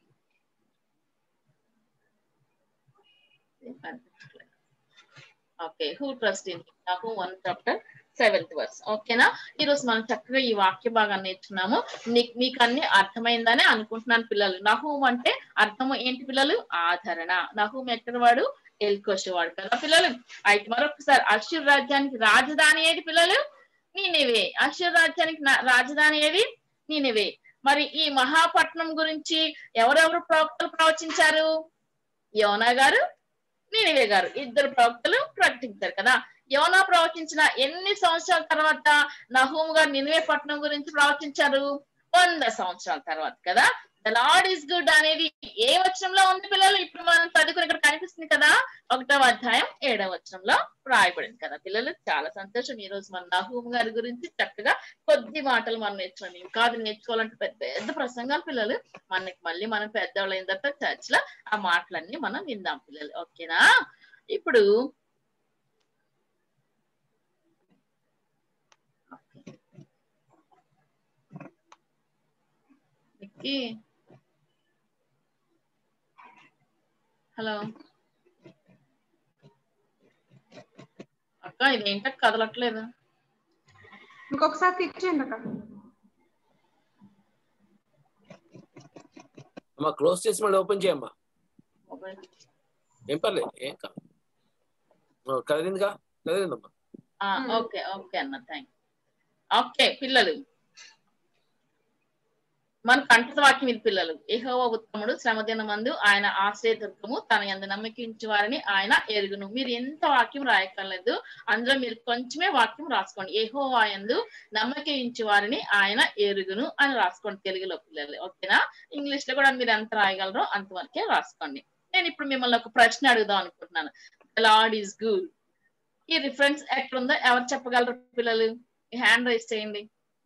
trust in him. Nahum 1:7 ఓకేనా? ఈ రోజు మనం చక్కగా ఈ వాక్య భాగాన్ని నేర్చుకున్నాము. మీకు అన్ని అర్థమైందని అనుకుంటున్నాను పిల్లలు. నహూము అంటే అర్థం ఏంటి పిల్లలు? ఆదరణ. నహూము ఎక్కడ వాడు? ఎల్కోషు వాడు కదా పిల్లలు. అయితే మరొకసారి, అష్షూరు రాజ్యానికి రాజధాని ఏది పిల్లలు? నీనెవే. అష్షూరు రాజ్యానికి రాజధాని ఏది? నీనెవే. మరి ఈ మహాపట్నం గురించి ఎవరెవరు ప్రవక్తలు ప్రవచించారు? యోనా గారు, నీనెవే గారు, ఇద్దరు ప్రవక్తలు ప్రకటించారు కదా. యోనా ప్రవచించిన ఎన్ని సంవత్సరాల తర్వాత నహూము గారు నినివే పట్టణం గురించి ప్రవచించారు? 100 సంవత్సరాల తర్వాత కదా. ద లార్డ్ ఈస్ గుడ్ అనేది ఏ వచనంలో ఉంది పిల్లలు? ఇప్పుడు మనం చదువుకుని ఇక్కడ కనిపిస్తుంది కదా, 1వ అధ్యాయం 7వ వచనంలో రాయబడింది కదా పిల్లలు. చాలా సంతోషం. ఈ రోజు మన నహూము గారి గురించి చక్కగా కొద్ది మాటలు మనం నేర్చుకున్నాం. ఇంకా అది నేర్చుకోవాలంటే పెద్ద ప్రసంగాలు పిల్లలు. మళ్ళీ మనం పెద్దవాళ్ళు అయిన తర్వాత చర్చ్ లో ఆ మాటలన్నీ మనం విందాం పిల్లలు. ఓకేనా? ఇప్పుడు హలో అక్క, ఇదేంట కదలట్లేదు? ఇంకొకసారి తెచ్చేయండి అక్క. అమ్మా క్లోజ్ చేసి మళ్ళీ ఓపెన్ చేయమ్మా. ఏం పర్లేదు, ఏం కాదు. కదిలిందిగా, కదిలిందమ్మా. ఓకే ఓకే అన్న, థ్యాంక్. ఓకే పిల్లలు, మన కంఠస్థ వాక్యం ఇది పిల్లలు. యెహోవా ఉత్తముడు, శ్రమదినమందు ఆయన ఆశ్రయదుర్గము, తన యందు నమ్మకించు వారిని ఆయన ఎరుగును. మీరు ఎంత వాక్యం రాయక్కర్లేదు, అందులో మీరు కొంచెమే వాక్యం రాసుకోండి. యెహోవా యందు నమ్మకించు వారిని ఆయన ఎరుగును అని రాసుకోండి తెలుగులో పిల్లలు. ఓకేనా? ఇంగ్లీష్ లో కూడా మీరు ఎంత రాయగలరో అంతవరకే రాసుకోండి. నేను ఇప్పుడు మిమ్మల్ని ఒక ప్రశ్న అడుగుదాం అనుకుంటున్నాను. The Lord is good. ఈ రిఫరెన్స్ ఎక్కడుందో ఎవరు చెప్పగలరు పిల్లలు? హ్యాండ్ రైజ్ చేయండి.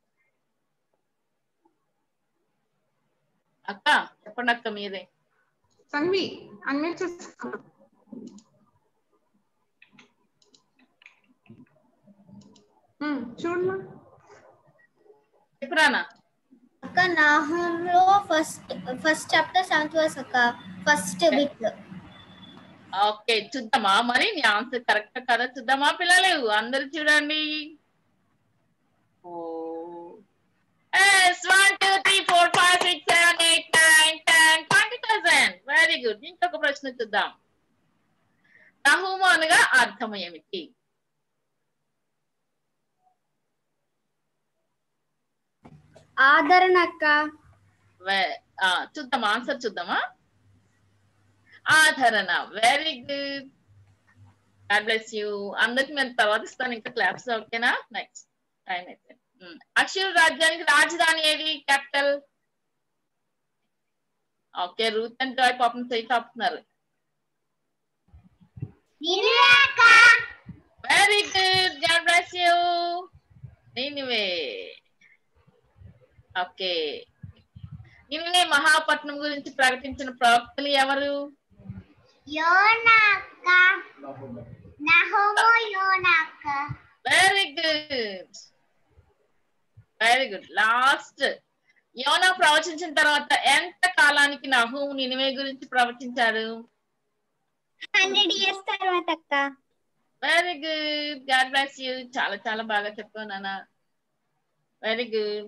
అక్క చెప్పండి అక్క, మీరే. తన్వి అన్మ్యూట్ చేసుకో. చూడమ్మా, చెప్పురానా అక్క. నాహూములో ఫస్ట్ చాప్టర్ 7th verse అక్క, ఫస్ట్ బిట్. ఓకే, చూద్దామా మరి నీ ఆన్సర్ కరెక్ట్ కదా? చూద్దామా పిల్లలు? అందరు చూడండి. 1 2 3 4 5 6 7 8 9 10 20,000. Very good. ఇంకొక ప్రశ్న చూద్దాం. నహూము అనగా అర్థం ఏమిటి? ఆదరణ అక్క. చూద్దాం, ఆన్సర్ చూద్దామా? ఆదరణ. Very good. God bless you. అందరికి నేను తర్వాత ఇస్తాను ఇంకా క్లాప్స్. ఓకేనా? నెక్స్ట్ టైం అయితే. అక్షురు రాజ్యానికి రాజధాని ఏది? Capital. Okay, Ruth and Joy పాపం చేయి కాపుతున్నారు. Very good. God bless you. నినివే. ఓకే, నినివే మహాపట్నం గురించి ప్రకటించిన ప్రవక్తలు ఎవరు? యోనా అక్క. నహూము యోనా అక్క. Very good, very good. Last, యోనా ప్రవచించిన తర్వాత ఎంత కాలానికి నహూము నినివే గురించి ప్రవచించాడు? 100 years తర్వాత అక్క. Very good. God bless you. చాలా చాలా బాగా చెప్పావు నాన్న. Very good.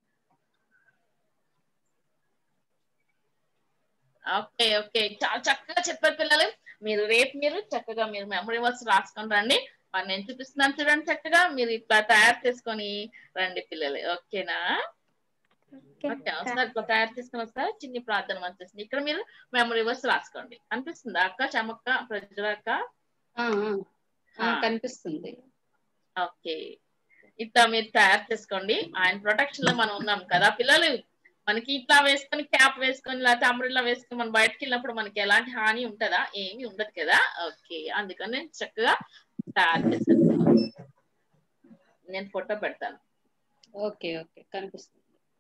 ఓకే ఓకే, చాలా చక్కగా చెప్పారు పిల్లలు. రేపు మీరు చక్కగా మీరు మెమరీ వర్క్స్ రాసుకొని రండి. మరి నేను చూపిస్తున్నాను చూడండి, చక్కగా మీరు ఇట్లా తయారు చేసుకొని రండి పిల్లలు. ఓకేనా? ఓకే, వస్తారు ఇట్లా తయారు చేసుకొని వస్తారు. చిన్ని ప్రార్థన వచ్చేసింది. ఇక్కడ మీరు మెమరీ వర్క్స్ రాసుకోండి. అనిపిస్తుందా అక్క? చమక్క, ప్రజల అక్క కనిపిస్తుంది. ఓకే, ఇట్లా మీరు తయారు చేసుకోండి. ఆయన ప్రొటెక్షన్ లో మనం ఉన్నాం కదా పిల్లలు. మనకి ఇట్లా వేసుకొని క్యాప్ వేసుకొని లేకపోతే అంబ్రెల్లా వేసుకొని మనం బయటకు వెళ్ళినప్పుడు మనకి ఎలాంటి హాని ఉంటుందా? ఏమీ ఉండదు కదా. ఓకే, అందుకని నేను చక్కగా తయారు చేశాను. నేను ఫోటో పెడతాను. ఓకే ఓకే, కనిపిస్తుంది.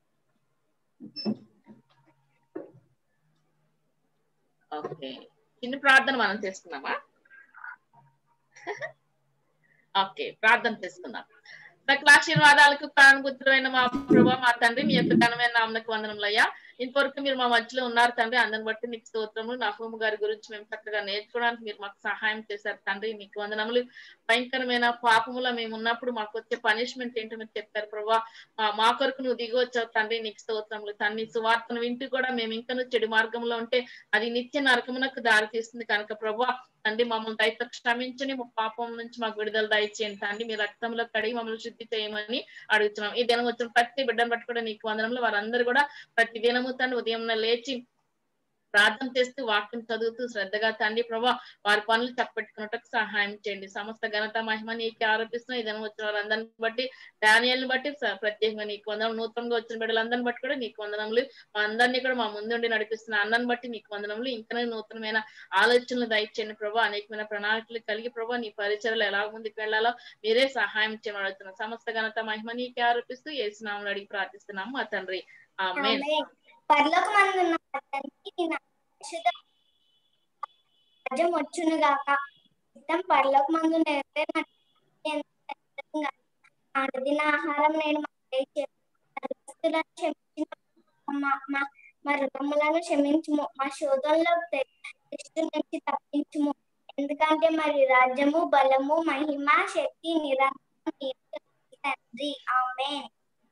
ఓకే, చిన్న ప్రార్థన మనం చేసుకున్నామా? ఓకే, ప్రార్థన చేసుకుందాం. సకల ఆశీర్వాదాలకు కారణభూతులైన మా ప్రభా, మా తండ్రి, మీ యొక్క ఘనమైన నామమునకు వందనములయ్యా. ఇంతవరకు మీరు మా మధ్యలో ఉన్నారు తండ్రి. అందరిని బట్టి నీకు స్తోత్రములు. నహూము గారి గురించి మేము చక్కగా నేర్చుకోవడానికి మీరు మాకు సహాయం చేశారు తండ్రి. నీకు వందనములు. భయంకరమైన పాపములో మేము ఉన్నప్పుడు మాకు వచ్చే పనిష్మెంట్ ఏంటో మీరు చెప్పారు ప్రభా. మా కొరకు నువ్వు దిగి వచ్చావు తండ్రి. నీకు స్తోత్రములు తండ్రి. సువార్తను వింటూ కూడా మేము ఇంకా చెడు మార్గంలో ఉంటే అది నిత్య నరకమునకు దారి తీస్తుంది కనుక ప్రభా తండ్రి, మమ్మల్ని దయతో క్షమించని పాపం నుంచి మాకు విడుదల దయచేయండి తండ్రి. మీ రక్తంలో కడిగి మమ్మల్ని శుద్ధి చేయమని అడుగుతున్నాం. ఈ దినం వచ్చిన ప్రతి బిడ్డను బట్టి కూడా నీకు వందనములు. వారందరూ కూడా ప్రతి దినము తండ్రి ఉదయం లేచి ప్రార్థన చేస్తూ వాక్యం చదువుతూ శ్రద్ధగా తండ్రి ప్రభా వారి పనులు చక్కపెట్టుకున్నట్టుకు సహాయం చేయండి. సమస్త ఘనత మహిమ నీకే ఆరోపిస్తున్నాం. ఇదను వచ్చిన వారందరిని బట్టి, డానియల్ని బట్టి ప్రత్యేకంగా నీకు వందనం, నూతనంగా వచ్చిన బిడ్డలందరిని బట్టి కూడా నీకు వందనములు. మా అందరినీ కూడా మా ముందుండి నడిపిస్తున్న అన్నని బట్టి నీకు వందనములు. ఇంకా నూతనమైన ఆలోచనలు దయచేయండి ప్రభా. అనేకమైన ప్రణాళికలు కలిగి ప్రభా నీ పరిచయలు ఎలా ముందుకు వెళ్ళాలో మీరే సహాయం చేయమని అడుగుతున్నాం. సమస్త ఘనత మహిమ నీకే ఆరోపిస్తూ యేసు నామములో అడిగి ప్రార్థిస్తున్నాము మా తండ్రి, ఆమేన్. పరలోకమందున్న మా తండ్రి, నీ రాజ్యం వచ్చును గాక. చిత్తం పరలోకమందు నెరవేరినట్టు అనుదిన ఆహారం నేను మా రుణములను క్షమించుము, మా శోధనలో నుంచి తప్పించుము. ఎందుకంటే మరి రాజ్యము, బలము, మహిమ, శక్తి నిరంతరం తండ్రి, ఆమేన్.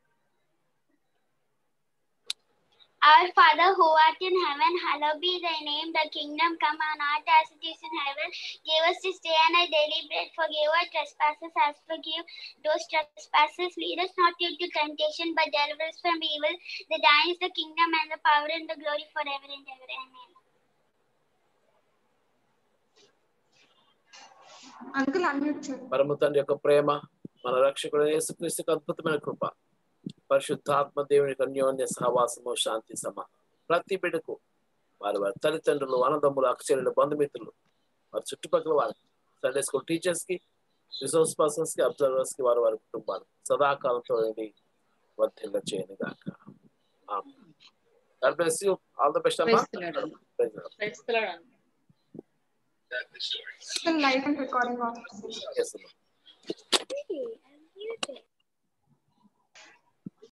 Our Father who art in heaven, hallowed be thy name. The kingdom come on earth as it is in heaven. Give us this day and our daily bread. Forgive our trespasses as forgive those trespasses. Lead us not into temptation, but deliver us from evil. The thine is the kingdom and the power and the glory forever and ever. Amen. Uncle unmute పరమ తండ్రి యొక్క ప్రేమ, మన రక్షకుడు యేసుక్రీస్తుకు అద్భుతమైన కృప, పరిశుద్ధాత్మ దేవునికి అన్యోన్య సహవాసము, శాంతి ప్రతి బిడ్డకు వారి వారి తల్లిదండ్రులు, అన్నదమ్ములు, అక్షరులు, బంధుమిత్రులు, వారి చుట్టుపక్కల వారికి, సండే స్కూల్ టీచర్స్ కి, రిసోర్స్ పర్సన్స్ కి, అబ్జర్వర్స్ కి, వారి వారి కుటుంబాలు సదాకాలంతో వర్ధిల్ల చేయను గాక. God bless you. All the best, అమ్మా. Still live and recording off. Yes,